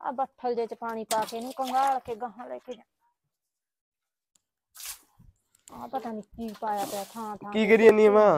आ बट्ठल जे च पानी पा के कंगाल के गाहां लेके जा। आ पता नहीं की पाया पिया थां थां की करी जानी मां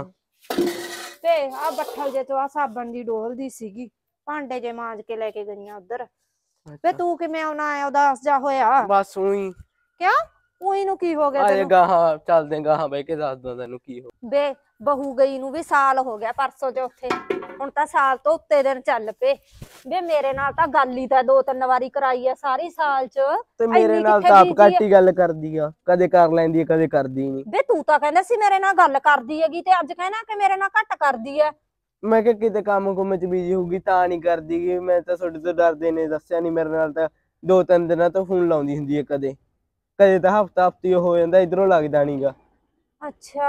ते आ बट्ठल जे तो आ साबण दी डोल दी सीगी भांडे जे मांज के लेके गईयां उधर। वे तू किवें आउणा है उदास जा होया? बस उही क्यों उही नु की हो गया आजे तेनू? गाहां चलदे गाहां बह के दसदा तैनू की हो। बे बहू गई नू भी साल हो गया परसों चौथे हुण तां साल तो उत्ते दिन चल पे। बे मेरे नाल तां गल ही तां 2-3 वारी कराई है सारी साल च। ते मेरे नाल तां आप घट ही गल करदी आ, कदे कर लैंदी है कदे करदी नहीं। बे तू तां कहंदा सी मेरे नाल गल करदी हैगी ते अज कहना कि मेरे नाल घट करदी है। मैं क्या किते काम कुम च बिजी होगी तां नहीं करदी गी। मैं तां थोड़े तो डरदे ने दस्सिया नहीं मेरे नाल तां 2-3 दिनां तो फोन लाउंदी हुंदी है कदे कदे तां हफ्ता हफ्ती हो जांदा इधरों लगदा नहीं गा। अच्छा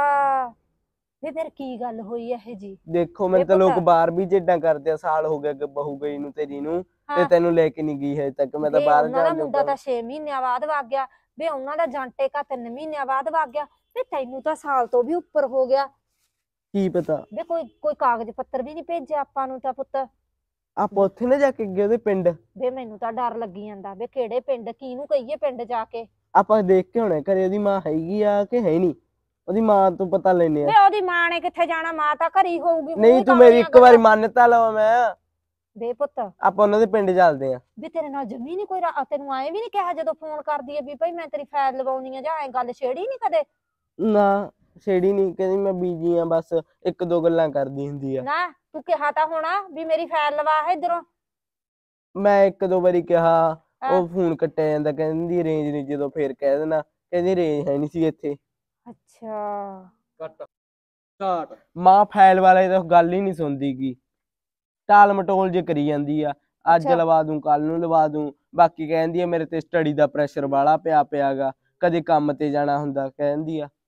वे फिर की गल होई है जी? देखो मैंने तो लोग बाहर भी झेडां करदे आ, साल हो गया बहू गई नू तेरी नू ते तैनू लेके नहीं गई है तक। मैं तो वे बाहर उन्हां दा जान मुंडा जोगा तां 6 महीनਿਆਂ बाद वग गया। वे उन्हां दा जांटे का 3 महीनਿਆਂ बाद वग गया। वे तैनू तां साल तो भी उपर हो गया। की पता वे कोई कागज पत्तर भी नहीं भेजिया आपां नू तां पुत्त। आप उत्थे ना जाके गए ओदे पिंड? वे मैनू तां डर लगी जांदा वे किहड़े पिंड किहनू कहिए पिंड जाके। ਆਪਾਂ ਦੇਖ ਕੇ ਹੋਣਾ ਘਰੇ ਉਹਦੀ ਮਾਂ ਹੈਗੀ ਆ ਕਿ ਹੈ ਨਹੀਂ। ਉਹਦੀ ਮਾਂ ਤੋਂ ਪਤਾ ਲੈਨੇ ਆ। ਵੇ ਉਹਦੀ ਮਾਂ ਨੇ ਕਿੱਥੇ ਜਾਣਾ ਮਾਂ ਤਾਂ ਘਰੀ ਹੋਊਗੀ। ਨਹੀਂ ਤੂੰ ਮੇਰੀ ਇੱਕ ਵਾਰੀ ਮੰਨ ਤਾਂ ਲਵਾ ਮੈਂ। ਵੇ ਪੁੱਤ ਆਪਾਂ ਉਹਨਾਂ ਦੇ ਪਿੰਡ ਚੱਲਦੇ ਆ। ਵੀ ਤੇਰੇ ਨਾਲ ਜਮੀ ਨਹੀਂ ਕੋਈ ਤੈਨੂੰ ਆਏ ਵੀ ਨਹੀਂ ਕਿਹਾ ਜਦੋਂ ਫੋਨ ਕਰਦੀ ਹੈ ਵੀ ਭਾਈ ਮੈਂ ਤੇਰੀ ਫਾਈਲ ਲਵਾਉਣੀ ਆ ਜਾਂ ਐ ਗੱਲ ਛੇੜੀ ਨਹੀਂ ਕਦੇ? ਨਾ ਛੇੜੀ ਨਹੀਂ, ਕਹਿੰਦੀ ਮੈਂ ਬੀਜੀ ਆ ਬਸ ਇੱਕ ਦੋ ਗੱਲਾਂ ਕਰਦੀ ਹੁੰਦੀ ਆ। ਨਾ ਤੂੰ ਕਿਹਾ ਤਾਂ ਹੋਣਾ ਵੀ ਮੇਰੀ ਫਾਈਲ ਲਵਾ ਇਧਰੋਂ। ਮੈਂ ਇੱਕ ਦੋ ਵਾਰੀ ਕਿਹਾ ਉਹ ਫੋਨ ਕੱਟਿਆ ਜਾਂਦਾ, ਕਹਿੰਦੀ ਰੇਂਜ ਨਹੀਂ। ਜਦੋਂ ਫੇਰ ਕਹਿ ਦੇਣਾ ਕਹਿੰਦੀ ਰੇਂਜ ਹੈ ਨਹੀਂ ਸੀ ਇੱਥੇ। ਅੱਛਾ ਕੱਟ ਸਟਾਰਟ। ਮਾਂ ਫਾਈਲ ਵਾਲੇ ਤਾਂ ਗੱਲ ਹੀ ਨਹੀਂ ਸੁਣਦੀ ਗੀ, ਟਾਲ ਮਟੋਲ ਜੇ ਕਰੀ ਜਾਂਦੀ ਆ। ਅੱਜ ਲਵਾ ਦੂੰ ਕੱਲ ਨੂੰ ਲਵਾ ਦੂੰ, ਬਾਕੀ ਕਹਿੰਦੀ ਆ ਮੇਰੇ ਤੇ ਸਟੱਡੀ ਦਾ ਪ੍ਰੈਸ਼ਰ ਵਾਲਾ ਪਿਆਗਾ, ਕਦੇ ਕੰਮ ਤੇ ਜਾਣਾ ਹੁੰਦਾ ਕਹਿੰਦੀ ਆ।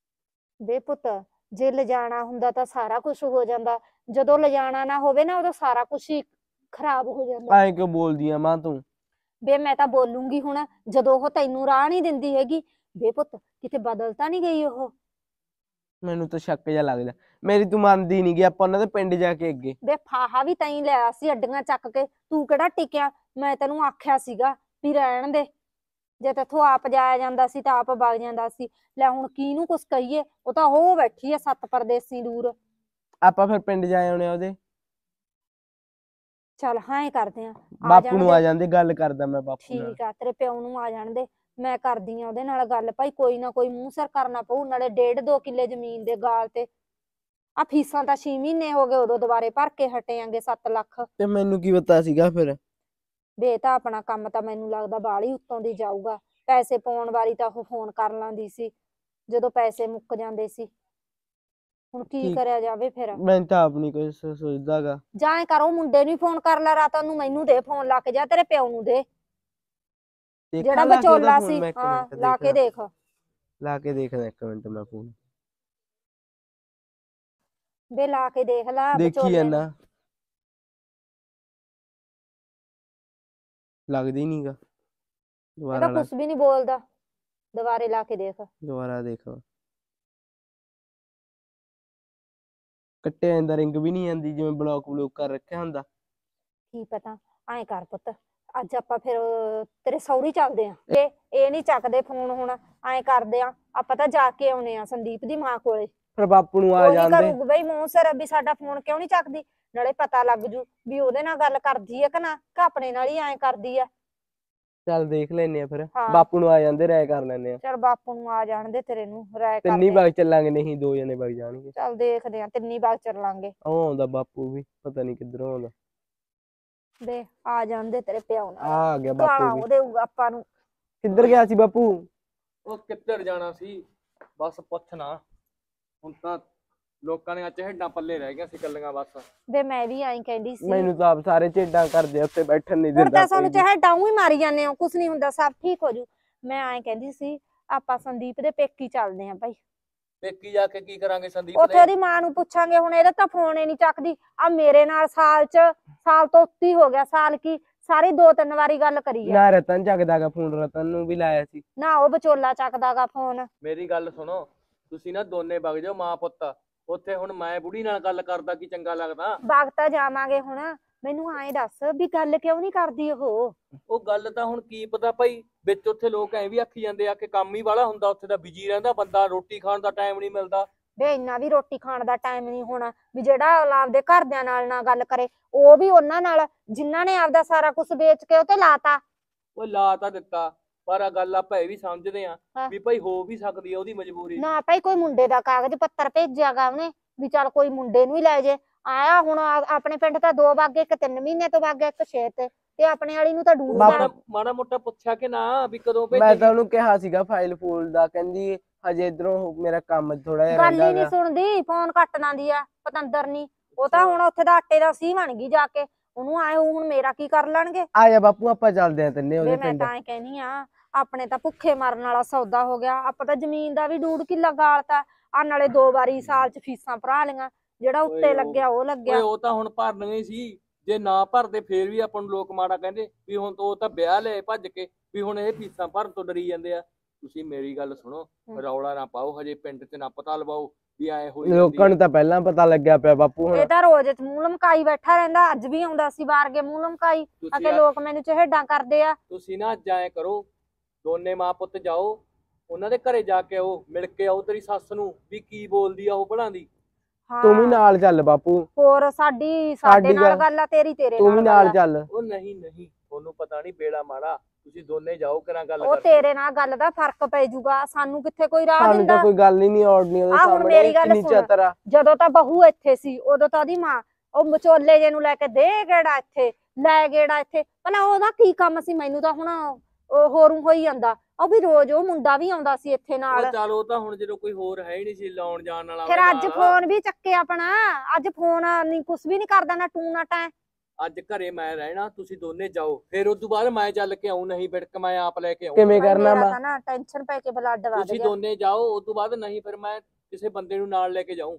ਵੇ ਪੁੱਤ ਜੇ ਲਿਜਾਣਾ ਹੁੰਦਾ ਤਾਂ ਸਾਰਾ ਕੁਝ ਹੋ ਜਾਂਦਾ, ਜਦੋਂ ਲਿਜਾਣਾ ਨਾ ਹੋਵੇ ਨਾ ਉਦੋਂ ਸਾਰਾ ਕੁਝ ਹੀ ਖਰਾਬ ਹੋ ਜਾਂਦਾ। ਐਂ ਕਿਉਂ ਬੋਲਦੀ ਆ ਮਾਂ ਤੂੰ? ਵੇ ਮੈਂ ਤਾਂ ਬੋਲੂੰਗੀ ਹੁਣ ਜਦੋਂ ਉਹ ਤੈਨੂੰ ਰਾਹ ਨਹੀਂ ਦਿੰਦੀ ਹੈਗੀ। ਵੇ ਪੁੱਤ ਕਿਤੇ ਬਦਲ ਤਾਂ ਨਹੀਂ ਗਈ ਉਹ? ਮੈਨੂੰ ਤਾਂ ਸ਼ੱਕ ਜਿਹਾ ਲੱਗਦਾ, ਮੇਰੀ ਤੂੰ ਮੰਨਦੀ ਨੀ ਗੀ। ਆਪਾਂ ਉਹਨਾਂ ਦੇ ਪਿੰਡ ਜਾ ਕੇ ਅੱਗੇ ਵੇ ਫਾਹਾ ਵੀ ਤੈਂ ਲਿਆ ਸੀ ਅੱਡੀਆਂ ਚੱਕ ਕੇ, ਤੂੰ ਕਿਹੜਾ ਟਿਕਿਆ? ਮੈਂ ਤੈਨੂੰ ਆਖਿਆ ਸੀਗਾ ਵੀ ਰਹਿਣ ਦੇ, ਜੇ ਤੇਥੋਂ ਆਪ ਜਾਇਆ ਜਾਂਦਾ ਸੀ ਤਾਂ ਆਪ ਵਗ ਜਾਂਦਾ ਸੀ। ਲੈ ਹੁਣ ਕਿਹਨੂੰ ਕੁਛ ਕਹੀਏ, ਉਹ ਤਾਂ ਉਹ ਬੈਠੀ ਆ 7 ਪਰਦੇਸੀ ਦੂਰ। ਆਪਾਂ ਫਿਰ ਪਿੰਡ ਜਾ ਆਉਣੇ ਉਹਦੇ। ਚੱਲ ਹਾਂ ਕਰਦੇ ਆ, ਬਾਪੂ ਨੂੰ ਆ ਜਾਂਦੇ, ਗੱਲ ਕਰਦਾ ਮੈਂ ਬਾਪੂ ਨਾਲ। ਠੀਕ ਆ ਤੇਰੇ ਪਿਓ ਨੂੰ ਆ ਜਾਣ ਦੇ, ਮੈਂ ਕਰਦੀ ਆ ਉਹਦੇ ਨਾਲ ਗੱਲ। ਭਾਈ ਕੋਈ ਨਾ ਕੋਈ ਮੂੰਹ ਸਿਰ ਕਰਨਾ ਪਊ, ਨਾਲੇ 1.5-2 ਕਿੱਲੇ ਜ਼ਮੀਨ ਦੇ ਗਾਲ ਤੇ। ਆ ਫੀਸਾਂ ਤਾਂ 6 ਮਹੀਨੇ ਹੋ ਗਏ, ਉਦੋਂ ਦੁਬਾਰੇ ਭਰ ਕੇ ਹਟੇ ਆਂਗੇ 7 ਲੱਖ। ਤੇ ਮੈਨੂੰ ਕੀ ਪਤਾ ਸੀਗਾ ਫਿਰ? ਵੇ ਤਾਂ ਆਪਣਾ ਕੰਮ ਤਾਂ ਮੈਨੂੰ ਲੱਗਦਾ ਬਾਹਲੀ ਉੱਤੋਂ ਦੀ ਜਾਊਗਾ। ਪੈਸੇ ਪਾਉਣ ਵਾਰੀ ਤਾਂ ਉਹ ਫੋਨ ਕਰ ਲਾਂਦੀ ਸੀ ਜਦੋਂ ਪੈਸੇ ਮੁੱਕ ਜਾਂਦੇ ਸੀ। ਹੁਣ ਕੀ ਕਰਿਆ ਜਾਵੇ ਫਿਰ? ਮੈਂ ਤਾਂ ਆਪ ਨਹੀਂ ਕੁਛ ਸੋਚਦਾਗਾ। ਜਾਂ ਐ ਕਰ ਉਹ ਮੁੰਡੇ ਨੂੰ ਫੋਨ ਕਰ ਲੈ ਰਾਤਾਂ ਨੂੰ, ਮੈਨੂੰ ਦੇ ਫੋਨ ਲਾ ਕੇ, ਜਾ ਤੇਰੇ ਪਿਓ ਨੂੰ ਦੇ ਜਿਹੜਾ ਵਿਚੋਲਾ ਸੀ। ਹਾਂ ਲਾ ਕੇ ਦੇਖ, ਲਾ ਕੇ ਦੇਖਦਾ ਇੱਕ ਮਿੰਟ ਮੈਂ ਫੋਨ। ਵੇ ਲਾ ਕੇ ਦੇਖ ਲਾ ਦੇਖੀ ਜਾਂਦਾ, ਲੱਗਦਾ ਹੀ ਨਹੀਂਗਾ। ਦੁਬਾਰਾ ਕੁਛ ਵੀ ਨਹੀਂ ਬੋਲਦਾ, ਦੁਬਾਰੇ ਲਾ ਕੇ ਦੇਖ। ਦੁਬਾਰਾ ਦੇਖ, ਕੱਟਿਆ ਜਾਂਦਾ, ਰਿੰਗ ਵੀ ਨਹੀਂ ਆਉਂਦੀ, ਜਿਵੇਂ ਬਲੌਕ ਕਰ ਰੱਖਿਆ ਹੁੰਦਾ। ਕੀ ਪਤਾ। ਐਂ ਕਰ ਪੁੱਤ ਅੱਜ ਆਪਾਂ ਫਿਰ ਤੇਰੇ ਸਹੁਰੀ ਚੱਲਦੇ ਆ, ਤੇ ਇਹ ਨਹੀਂ ਚੱਕਦੇ ਫੋਨ। ਹੁਣ ਐਂ ਕਰਦੇ ਆ ਆਪਾਂ ਤਾਂ ਜਾ ਕੇ ਆਉਣੇ ਆ ਸੰਦੀਪ ਦੀ ਮਾਂ ਕੋਲੇ। ਫਿਰ ਬਾਪੂ ਨੂੰ ਆ ਜਾਂਦੇ। ਕਰੂਗਾ ਬਈ ਮੂੰਹ ਸਿਰ ਵੀ ਸਾਡਾ ਫੋਨ ਕਿਉਂ ਨਹੀਂ ਚੱਕਦੀ, ਨਾਲੇ ਪਤਾ ਲੱਗ ਜੂ ਵੀ ਉਹਦੇ ਨਾਲ ਗੱਲ ਕਰਦੀ ਆ ਕਿ ਨਾ, ਕਿ ਆਪਣੇ ਨਾਲ ਹੀ ਐਂ ਕਰਦੀ ਆ। ਚੱਲ ਦੇਖ ਲੈਨੇ ਆ ਫਿਰ, ਬਾਪੂ ਨੂੰ ਆ ਜਾਂਦੇ, ਰਾਏ ਕਰ ਲੈਨੇ ਆ। ਚੱਲ ਬਾਪੂ ਨੂੰ ਆ ਜਾਣ ਦੇ, ਤੇਰੇ ਨੂੰ ਰਾਏ ਕਰ। ਤਿੰਨੀ ਬਾਗ ਚੱਲਾਂਗੇ, ਨਹੀਂ 2 ਜਣੇ ਵਗ ਜਾਣਗੇ। ਚੱਲ ਦੇਖਦੇ ਆ, ਤਿੰਨੀ ਬਾਗ ਚੱਲਾਂਗੇ। ਉਹ ਆਉਂਦਾ ਬਾਪੂ ਵੀ, ਪਤਾ ਨਹੀਂ ਕਿੱਧਰੋਂ ਆਉਂਦਾ। ਦੇ ਆ ਜਾਂਦੇ ਤੇਰੇ ਪਿਓ ਨਾਲ, ਆ ਗਿਆ ਬਾਪੂ ਵੀ। ਉਹਦੇ ਆਪਾਂ ਨੂੰ। ਕਿੱਧਰ ਗਿਆ ਸੀ ਬਾਪੂ? ਉਹ ਕਿੱਧਰ ਜਾਣਾ ਸੀ, ਬਸ ਪੁੱਛਣਾ। ਹੁਣ ਤਾਂ ਲੋਕਾਂ ਨੇ ਚਿਹੜਾਂ ਪੱਲੇ ਰਹਿ ਗਈਆਂ ਸੀ ਕੱਲੀਆਂ ਬਸ। ਵੇ ਮੈਂ ਵੀ ਐਂ ਕਹਿੰਦੀ ਸੀ, ਮੈਨੂੰ ਤਾਂ ਆਪ ਸਾਰੇ ਝੇਡਾਂ ਕਰਦੇ ਉੱਥੇ ਬੈਠਣ ਨਹੀਂ ਦਿੰਦਾ। ਹੁਣ ਤਾਂ ਸਾਨੂੰ ਚਿਹੜਾਂ ਹੀ ਮਾਰੀ ਜਾਂਦੇ ਹੋ, ਕੁਛ ਨਹੀਂ ਹੁੰਦਾ, ਸਭ ਠੀਕ ਹੋ ਜੂ। ਮੈਂ ਐਂ ਕਹਿੰਦੀ ਸੀ ਆਪਾਂ ਸੰਦੀਪ ਦੇ ਪੇਕੀ ਚੱਲਦੇ ਆਂ ਭਾਈ। ਪੇਕੀ ਜਾ ਕੇ ਕੀ ਕਰਾਂਗੇ ਸੰਦੀਪ? ਉੱਥੇ ਉਹਦੀ ਮਾਂ ਨੂੰ ਪੁੱਛਾਂਗੇ। ਹੁਣ ਇਹਦਾ ਤਾਂ ਫੋਨ ਹੀ ਨਹੀਂ ਚੱਕਦੀ। ਆ ਮੇਰੇ ਨਾਲ ਸਾਲ ਤੋਂ ਉੱਤੀ ਹੋ ਗਿਆ, ਸਾਲ ਕੀ ਸਾਰੀ 2-3 ਵਾਰੀ ਗੱਲ ਕਰੀ ਆ। ਨਾ ਰਤਨ ਚੱਕਦਾਗਾ ਫੋਨ, ਰਤਨ ਨੂੰ ਵੀ ਲਾਇਆ ਸੀ ਨਾ, ਉਹ ਵਿਚੋਲਾ ਚੱਕਦਾਗਾ ਫੋਨ। ਮੇਰੀ ਗੱਲ ਸੁਣੋ, ਤੁਸੀਂ ਨਾ ਦੋਨੇ ਵਗ ਜਾਓ ਮਾਂ ਪੁੱਤ ਉੱਥੇ। ਹੁਣ ਮੈਂ ਬੁੜੀ ਨਾਲ ਗੱਲ ਕਰਦਾ ਕੀ ਚੰਗਾ ਲੱਗਦਾ? ਵਗ ਤਾਂ ਜਾਵਾਂਗੇ ਹੁਣ, ਮੈਨੂੰ ਐਂ ਦੱਸ ਵੀ ਗੱਲ ਕਿਉਂ ਨਹੀਂ ਕਰਦੀ ਉਹ ਗੱਲ ਤਾਂ ਹੁਣ ਕੀ ਪਤਾ ਭਾਈ, ਵਿੱਚ ਉੱਥੇ ਲੋਕ ਐਂ ਵੀ ਆਖੀ ਜਾਂਦੇ ਆ ਕਿ ਕੰਮ ਹੀ ਵਾਲਾ ਹੁੰਦਾ ਉੱਥੇ ਦਾ, ਬਿਜੀ ਰਹਿੰਦਾ ਬੰਦਾ, ਰੋਟੀ ਖਾਣ ਦਾ ਟਾਈਮ ਨਹੀਂ ਮਿਲਦਾ। ਵੇ ਇੰਨਾ ਵੀ ਰੋਟੀ ਖਾਣ ਦਾ ਟਾਈਮ ਨਹੀਂ ਹੋਣਾ ਵੀ ਜਿਹੜਾ ਆਪਦੇ ਘਰਦਿਆਂ ਨਾਲ ਨਾ ਗੱਲ ਕਰੇ, ਉਹ ਵੀ ਉਹਨਾਂ ਨਾਲ ਜਿਨ੍ਹਾਂ ਨੇ ਆਪਦਾ ਸਾਰਾ ਕੁਝ ਵੇਚ ਕੇ ਉਹ ਤੇ ਲਾਤਾ। ਉਹ ਲਾ ਤਾਂ ਦਿੱਤਾ, ਪਰ ਆ ਗੱਲ ਆਪਾਂ ਇਹ ਵੀ ਸਮਝਦੇ ਆ ਹਾਂ। ਵੀ ਭਾਈ ਹੋ ਵੀ ਸਕਦੀ ਆ ਉਹਦੀ ਮਜਬੂਰੀ। ਨਾ ਭਾਈ ਕੋਈ ਮੁੰਡੇ ਦਾ ਕਾਗਜ਼ ਪੱਤਰ ਭੇਜਿਆਗਾ ਉਹਨੇ ਵੀ ਚੱਲ ਕੋਈ ਮੁੰਡੇ ਨੂੰ ਹੀ ਲੈ ਜੇ। ਆਇਆ ਹੁਣ ਆਪਣੇ ਪਿੰਡ ਤਾਂ 2 ਵਗ ਗਏ, ਇੱਕ 3 ਮਹੀਨੇ ਤੋਂ ਵਗ ਗਿਆ, ਇੱਕ 6 ਤੇ ਆਪਣੇ ਵਾਲੀ ਨੂੰ ਤਾਂ ਡੂਬ ਗਿਆ। ਮਾੜਾ ਮੋਟਾ ਪੁੱਛਿਆ ਕਿ ਨਾ ਵੀ ਕਦੋਂ ਮੈਂ ਭੇਜੇਗੀ? ਤਾਂ ਉਹਨੂੰ ਕਿਹਾ ਸੀਗਾ ਫਾਈਲ ਫੂਲ ਦਾ, ਕਹਿੰਦੀ ਹਜੇ ਇਧਰੋਂ ਮੇਰਾ ਕੰਮ ਥੋੜਾ ਜਿਹਾ ਗੱਲ ਹੀ ਰਹਿੰਦਾ ਨਹੀਂ ਗਾ। ਸੁਣਦੀ, ਫੋਨ ਕੱਟ ਦਿੰਦੀ ਆ ਪਤੰਦਰ ਨਹੀਂ। ਉਹ ਤਾਂ ਹੁਣ ਉੱਥੇ ਦਾ ਆਟੇ ਦਾ ਸੀ ਬਣ ਗਈ ਜਾ ਕੇ, ਉਹਨੂੰ ਆਏ ਹੁਣ ਮੇਰਾ ਕੀ ਕਰ ਲੈਣਗੇ। ਆ ਜਾ ਬਾਪੂ ਆਪਾਂ ਚੱਲਦੇ ਆ ਤੰਨੇ ਉਹਦੇ ਵੇ ਮੈਂ ਪਿੰਡ। ਤਾਂ ਐ ਕਹਿਨੀ ਆ ਆਪਣੇ ਤਾਂ ਭੁੱਖੇ ਮਰਨ ਵਾਲਾ ਸੌਦਾ ਹੋ ਗਿਆ। ਆਪਾਂ ਤਾਂ ਜ਼ਮੀਨ ਦਾ ਵੀ 2.5 ਕਿੱਲਾ ਗਾਲਤਾ ਆ, ਨਾਲੇ 2 ਵਾਰੀ ਸਾਲ ਚ ਫੀਸਾਂ ਭਰਾ ਲਈਆਂ, ਜਿਹੜਾ ਉੱਤੇ ਲੱਗਿਆ ਉਹ ਲੱਗਿਆ। ਓਏ ਉਹ ਤਾਂ ਹੁਣ ਭਰਨੀਆਂ ਹੀ ਸੀ, ਜੇ ਨਾ ਭਰਦੇ ਫੇਰ ਵੀ ਆਪਾਂ ਨੂੰ ਲੋਕ ਮਾੜਾ ਕਹਿੰਦੇ ਵੀ ਹੁਣ ਉਹ ਤਾਂ ਵਿਆਹ ਲਏ ਭੱਜ ਕੇ, ਵੀ ਹੁਣ ਇਹ ਫੀਸਾਂ ਭਰਨ ਤੋਂ ਡਰੀ ਜਾਂਦੇ ਆ। ਤੁਸੀਂ ਮੇਰੀ ਗੱਲ ਸੁਣੋ, ਰੌਲਾ ਨਾ ਪਾਓ, ਹਜੇ ਪਿੰਡ 'ਚ ਨਾ ਪਤਾ ਲਵਾਓ ਵੀ ਐ ਹੋਈ ਲੋਕਾਂ ਨੂੰ ਤਾਂ ਪਹਿਲਾਂ ਪਤਾ ਲੱਗਿਆ ਪਿਆ ਬਾਪੂ ਹੁਣ। ਇਹ ਤਾਂ ਰੋਜ਼ ਮੂੰਹ ਲਮਕਾਈ ਬੈਠਾ ਰਹਿੰਦਾ, ਅੱਜ ਵੀ ਆਉਂਦਾ ਸੀ ਬਾਹਰ ਕੇ ਮੂੰਹ ਲਮਕਾਈ ਅਤੇ ਲੋਕ ਮੈਨੂੰ ਚਿਹੜਾਂ ਕਰਦੇ ਆ। ਤੁਸੀਂ ਨਾ ਅੱਜ ਐਂ ਕਰੋ, ਦੋਨੇ ਮਾਂ ਪੁੱਤ ਜਾਓ ਉਹਨਾਂ ਦੇ ਘਰੇ ਜਾ ਕੇ ਆਓ, ਮਿਲ ਕੇ ਆਓ ਤੇਰੀ ਸੱਸ ਨੂੰ ਵੀ ਕੀ ਬੋਲਦੀ ਆ ਉਹ ਭਲਾਂ ਦੀ। ਤੂੰ ਵੀ ਨਾਲ ਚੱਲ ਬਾਪੂ। ਹੋਰ ਸਾਡੇ ਨਾਲ ਗੱਲ ਆ, ਤੇਰੀ ਤੇਰੇ ਤੂੰ ਵੀ ਨਾਲ ਚੱਲ। ਉਹ ਨਹੀਂ ਤੁਹਾਨੂੰ ਪਤਾ ਨਹੀਂ ਬੇੜਾ ਮਾੜਾ, ਤੁਸੀਂ ਦੋਨੇ ਜਾਓ ਕਰਾਂ ਗੱਲ। ਉਹ ਤੇਰੇ ਨਾਲ ਗੱਲ ਦਾ ਫਰਕ ਪੈ ਜਾਊਗਾ, ਸਾਨੂੰ ਕਿੱਥੇ ਕੋਈ ਰਾਹ ਸਾਨੂੰ ਦਿੰਦਾ। ਤਾਂ ਕੋਈ ਗੱਲ ਹੀ ਨਹੀਂ ਔੜਨੀ ਉਹਦੇ ਹੁਣ ਮੇਰੀ ਗੱਲ ਸਾਹਮਣੇ, ਸੁਣ, ਚਤਰਾ। ਜਦੋਂ ਤਾਂ ਬਹੂ ਇੱਥੇ ਸੀ ਉਦੋਂ ਤਾਂ ਉਹਦੀ ਮਾਂ ਉਹ ਵਿਚੋਲੇ ਜੇ ਨੂੰ ਲੈ ਕੇ ਦੇ ਗੇੜਾ ਇੱਥੇ, ਲੈ ਗੇੜਾ ਇੱਥੇ, ਭਲਾ ਉਹਦਾ ਕੀ ਕੰਮ ਸੀ? ਮੈਨੂੰ ਤਾਂ ਹੁਣ ਹੋਰੂ ਹੋਈ ਜਾਂਦਾ। ਉਹ ਵੀ ਰੋਜ਼ ਉਹ ਮੁੰਡਾ ਵੀ ਆਉਂਦਾ ਸੀ ਇੱਥੇ ਨਾਲ। ਚਲ ਉਹ ਤਾਂ ਹੁਣ ਜਦੋਂ ਕੋਈ ਹੋਰ ਹੈ ਹੀ ਨਹੀਂ ਸੀ ਲਾਉਣ ਜਾਣ ਵਾਲਾ। ਫਿਰ ਅੱਜ ਫੋਨ ਵੀ ਚੱਕੇ ਆਪਣਾ, ਅੱਜ ਫੋਨ ਨਹੀਂ ਕੁਛ ਵੀ ਨਹੀਂ ਕਰਦਾ, ਨਾ ਟੂ ਨਾ ਟੈ। ਅੱਜ ਘਰੇ ਮੈਂ ਰਹਿਣਾ, ਤੁਸੀਂ ਦੋਨੇ ਜਾਓ, ਫਿਰ ਉਸ ਤੋਂ ਬਾਅਦ ਮੈਂ ਚੱਲ ਕੇ ਆਉਂ, ਨਹੀਂ ਬਿੜਕ ਮੈਂ ਆਪ ਲੈ ਕੇ ਆਉਂ। ਕਿਵੇਂ ਕਰਨਾ ਮੇਰਾ ਤਾਂ ਨਾ ਟੈਨਸ਼ਨ ਪੈ ਕੇ ਬਲੱਡ ਵੱਧ ਤੁਸੀਂ ਗਿਆ। ਦੋਨੇ ਜਾਓ, ਉਸ ਤੋਂ ਬਾਅਦ ਨਹੀਂ ਫਿਰ ਮੈਂ ਕਿਸੇ ਬੰਦੇ ਨੂੰ ਨਾਲ ਲੈ ਕੇ ਜਾਊਂ।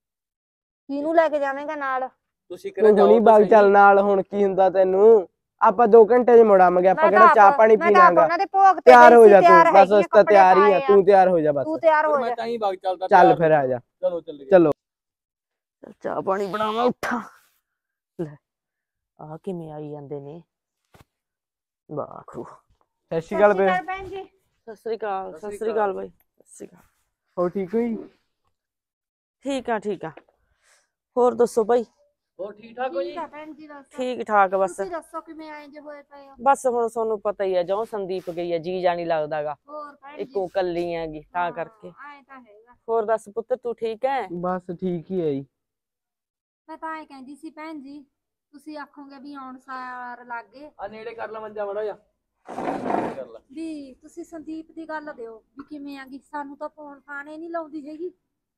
ਕਿਹਨੂੰ ਲੈ ਕੇ ਜਾਵੇਂਗਾ ਨਾਲ? ਤੁਸੀਂ ਕਿਹੜਾ ਤੂੰ ਹੁਣੀ ਬਾਗ ਚੱਲ ਨਾਲ, ਹੁਣ ਕੀ ਹੁੰਦਾ ਤੈਨੂੰ? ਆਪਾਂ 2 ਘੰਟੇ 'ਚ ਮੁੜਾਂਗੇ, ਆਪਾਂ ਕਿਹੜਾ ਚਾਹ ਪਾਣੀ ਪੀਣਾਗਾ। ਤਿਆਰ ਹੋ ਜਾ ਤੂੰ, ਬਸ ਉਸ ਤਾਂ ਤਿਆਰ ਹੀ ਆ, ਤੂੰ ਤਿਆਰ ਹੋ ਜਾ ਬਸ। ਤੂੰ ਤਿਆਰ ਹੋ ਜਾ। ਮੈਂ ਤਾਂ ਹੀ ਬਾਗ ਚੱਲਦਾ। ਚੱਲ ਫਿਰ ਆ ਜਾ। ਚਲੋ ਚੱਲੀਏ। ਚਲੋ ਚਾਹ ਪਾਣੀ ਬਣਾਵਾਂ, ਉੱਠਾਂ। ਲੈ ਆ ਕਿਵੇਂ ਆਈ ਜਾਂਦੇ ਨੇ? ਬਾਖੂ। ਸਤਿ ਸ਼੍ਰੀ ਅਕਾਲ ਬੇ। ਭੈਣ ਜੀ ਸਤਿ ਸ੍ਰੀ ਅਕਾਲ। ਸਤਿ ਸ੍ਰੀ ਅਕਾਲ ਬਾਈ। ਸਤਿ ਸ੍ਰੀ ਅਕਾਲ। ਹੋ ਠੀਕ ਹੋਈ? ਠੀਕ ਆ ਠੀਕ ਆ, ਹੋਰ ਦੱਸੋ ਭਾਈ? ਹੋਰ ਠੀਕ ਠਾਕ ਹੋ ਜੀ? ਭੈਣ ਜੀ ਬਸ ਠੀਕ ਠਾਕ, ਬਸ ਤੁਸੀਂ ਦੱਸੋ ਕਿਵੇਂ ਆਏ ਜੇ ਹੋਏ ਪਏ ਹੋ? ਬਸ ਹੁਣ ਤੁਹਾਨੂੰ ਪਤਾ ਹੀ ਆ, ਜਿਉਂ ਸੰਦੀਪ ਗਈ ਆ ਜੀ ਜਾਣੀ ਲੱਗਦਾਗਾ, ਹੋਰ ਭੈਣ ਜੀ ਇੱਕੋ ਕੱਲੀ ਹੈਗੀ ਤਾਂ ਕਰਕੇ। ਆਏ ਤਾਂ ਹੈਗਾ। ਹੋਰ ਦੱਸ ਪੁੱਤ, ਤੂੰ ਠੀਕ ਹੈ? ਬਸ ਠੀਕ ਹੀ ਹੈ ਜੀ। ਮੈਂ ਤਾਂ ਐਂ ਕਹਿੰਦੀ ਸੀ ਭੈਣ ਜੀ, ਤੁਸੀਂ ਆਖੋਗੇ ਵੀ ਆਉਣ ਸਾਰ ਲੱਗੇ ਆ ਨੇੜੇ ਕਰ ਲਾ ਮੰਜਾ ਮੜਾ ਜਾ ਕਰ ਲਾ। ਵੀ ਤੁਸੀਂ ਸੰਦੀਪ ਦੀ ਗੱਲ ਦਿਓ ਵੀ ਕਿਵੇਂ ਆਗੀ, ਸਾਨੂੰ ਤਾਂ ਫੋਨ ਫਾਨੇ ਨਹੀਂ ਲਾਉਂਦੀ ਹੈਗੀ।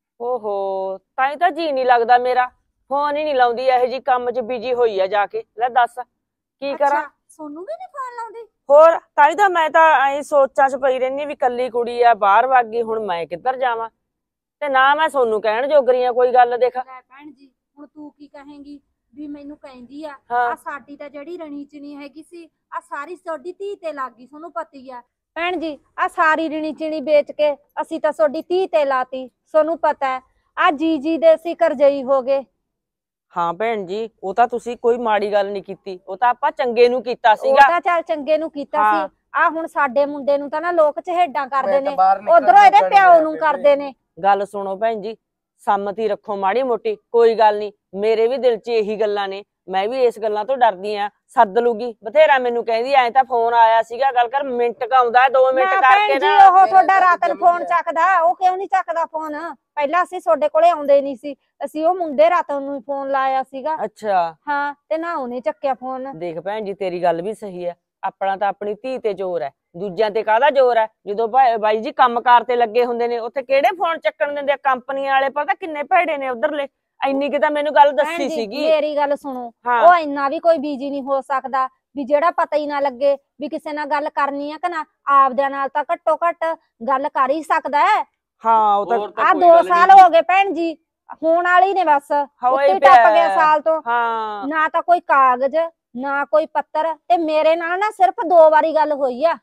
ਓਹੋ, ਤਾਂ ਹੀ ਤਾਂ ਜੀ ਨਹੀਂ ਲੱਗਦਾ ਮੇਰਾ, ਫੋਨ ਹੀ ਨਹੀਂ ਲਾਉਂਦੀ, ਇਹੋ ਜੀ ਕੰਮ 'ਚ ਬਿਜੀ ਹੋਈ ਆ ਜਾ ਕੇ। ਲੈ ਦੱਸ ਕੀ ਕਰਾਂ? ਸੋਨੂੰ ਵੀ ਨਹੀਂ ਫੋਨ ਲਾਉਂਦੀ? ਹੋਰ ਤਾਂ ਹੀ ਤਾਂ ਮੈਂ ਤਾਂ ਐਂ ਸੋਚਾਂ 'ਚ ਪਈ ਰਹਿੰਦੀ ਵੀ ਕੱਲੀ ਕੁੜੀ ਆ, ਬਾਹਰ ਵਗ ਗਈ, ਹੁਣ ਮੈਂ ਕਿੱਧਰ ਜਾਵਾਂ? ਤੇ ਨਾ ਮੈਂ ਸੋਨੂੰ ਕਹਿਣ ਜੋਗਰੀ ਆ ਕੋਈ ਗੱਲ। ਦੇਖ ਲੈ ਭੈਣ ਜੀ, ਹੁਣ ਤੂੰ ਕੀ ਕਹੇਂਗੀ ਵੀ ਮੈਨੂੰ ਕਹਿੰਦੀ ਆ ਹਾਂ। ਆ ਸਾਡੀ ਤਾਂ ਜਿਹੜੀ ਰਣੀ ਚਣੀ ਹੈਗੀ ਸੀ ਆ ਸਾਰੀ ਤੁਹਾਡੀ ਧੀ ਤੇ ਲੱਗ ਗਈ, ਤੁਹਾਨੂੰ ਪਤੀ ਆ ਭੈਣ ਜੀ। ਆ ਸਾਰੀ ਰਣੀ ਚਣੀ ਵੇਚ ਕੇ ਅਸੀਂ ਤਾਂ ਤੁਹਾਡੀ ਧੀ ਤੇ ਲਾਤੀ, ਤੁਹਾਨੂੰ ਪਤਾ ਹੈ। ਆ ਜੀ ਦੇ ਅਸੀਂ ਕਰਜਈ ਹੋ ਗਏ। ਹਾਂ ਭੈਣ ਜੀ, ਉਹ ਤਾਂ ਤੁਸੀਂ ਕੋਈ ਮਾੜੀ ਗੱਲ ਨਹੀਂ ਕੀਤੀ, ਉਹ ਤਾਂ ਆਪਾਂ ਚੰਗੇ ਨੂੰ ਕੀਤਾ ਉਹ ਸੀਗਾ। ਤਾਂ ਚੱਲ ਚੰਗੇ ਨੂੰ ਕੀਤਾ ਹਾਂ। ਸੀ। ਆ ਹੁਣ ਸਾਡੇ ਮੁੰਡੇ ਨੂੰ ਤਾਂ ਨਾ ਲੋਕ ਚਿਹੜਾਂ ਕਰਦੇ ਨੇ, ਬਾਹਰ ਨਿਕਲਣ ਉਧਰੋਂ ਇਹਦੇ ਨੂੰ ਪਿਓ ਨੂੰ ਕਰਦੇ ਨੇ। ਗੱਲ ਸੁਣੋ ਭੈਣ ਜੀ, ਸੰਮਤੀ ਰੱਖੋ ਮਾੜੀ ਮੋਟੀ, ਕੋਈ ਗੱਲ ਨਹੀਂ, ਮੇਰੇ ਵੀ ਦਿਲ 'ਚ ਇਹੀ ਗੱਲਾਂ ਨੇ, ਮੈਂ ਵੀ ਇਸ ਗੱਲਾਂ ਤੋਂ ਡਰਦੀ ਆ। ਸੱਦ ਲੂਗੀ ਬਥੇਰਾ ਮੈਨੂੰ ਕਹਿੰਦੀ ਐ ਤਾਂ ਫੋਨ ਆਇਆ ਸੀਗਾ, ਗੱਲ ਕਰ ਮਿੰਟ ਕਾਉਂਦਾ 2 ਮਿੰਟ ਕਰਕੇ ਨਾ। ਉਹ ਤੁਹਾਡਾ ਰਾਤ ਨੂੰ ਫੋਨ ਚੱਕਦਾ, ਉਹ ਕਿਉਂ ਨਹੀਂ ਚੱਕਦਾ ਫੋਨ? ਪਹਿਲਾਂ ਅਸੀਂ ਤੁਹਾਡੇ ਕੋਲੇ ਆਉਂਦੇ ਨਹੀਂ ਸੀ, ਅਸੀਂ ਉਹ ਮੁੰਡੇ ਰਾਤ ਨੂੰ ਫੋਨ ਲਾਇਆ ਸੀਗਾ। ਅੱਛਾ ਹਾਂ, ਤੇ ਨਾ ਉਹਨੇ ਚੱਕਿਆ ਫੋਨ। ਦੇਖ ਭੈਣ ਜੀ, ਤੇਰੀ ਗੱਲ ਵੀ ਸਹੀ ਹੈ, ਆਪਣਾ ਤਾਂ ਆਪਣੀ ਧੀ ਤੇ ਜ਼ੋਰ ਹੈ, ਦੂਜਿਆਂ ਤੇ ਕਾਹਦਾ ਜ਼ੋਰ ਹੈ? ਜਦੋਂ ਬਾਈ ਜੀ ਕੰਮਕਾਰ ਤੇ ਲੱਗੇ ਹੁੰਦੇ ਨੇ, ਉੱਥੇ ਕਿਹੜੇ ਫੋਨ ਚੱਕਣ ਦਿੰਦੇ ਆ? ਕੰਪਨੀਆਂ ਵਾਲੇ ਪਤਾ ਕਿੰਨੇ ਭੈੜੇ ਨੇ ਉਧਰਲੇ। ਇੰਨੀ ਕਿ ਤਾਂ ਮੈਨੂੰ ਗੱਲ ਦੱਸੀ ਸੀਗੀ। ਮੇਰੀ ਗੱਲ ਸੁਣੋ, ਹਾਂ। ਉਹ ਇੰਨਾ ਵੀ ਕੋਈ ਬੀਜੀ ਨਹੀਂ ਹੋ ਸਕਦਾ ਵੀ ਜਿਹੜਾ ਪਤਾ ਹੀ ਨਾ ਲੱਗੇ ਵੀ ਕਿਸੇ ਨਾਲ ਗੱਲ ਕਰਨੀ ਆ ਕਿ ਨਾ। ਆਪਦਿਆਂ ਨਾਲ ਤਾਂ ਘੱਟੋ ਘੱਟ ਗੱਲ ਕਰ ਹੀ ਸਕਦਾ ਹੈ। ਹਾਂ ਉਹ ਤਾਂ ਆ 2 ਸਾਲ ਹੋ ਗਏ ਭੈਣ ਜੀ, ਹੋਣ ਵਾਲੀ ਨੇ ਬਸ, ਉੱਤੇ ਟੱਪ ਗਿਆ ਸਾਲ ਤੋਂ। ਹਾਂ, ਨਾ ਤਾਂ ਕੋਈ ਕਾਗਜ਼ ਨਾ ਕੋਈ ਪੱਤਰ, ਤੇ ਮੇਰੇ ਨਾਲ ਨਾ ਸਿਰਫ 2 ਵਾਰੀ ਗੱਲ ਹੋਈ ਆ।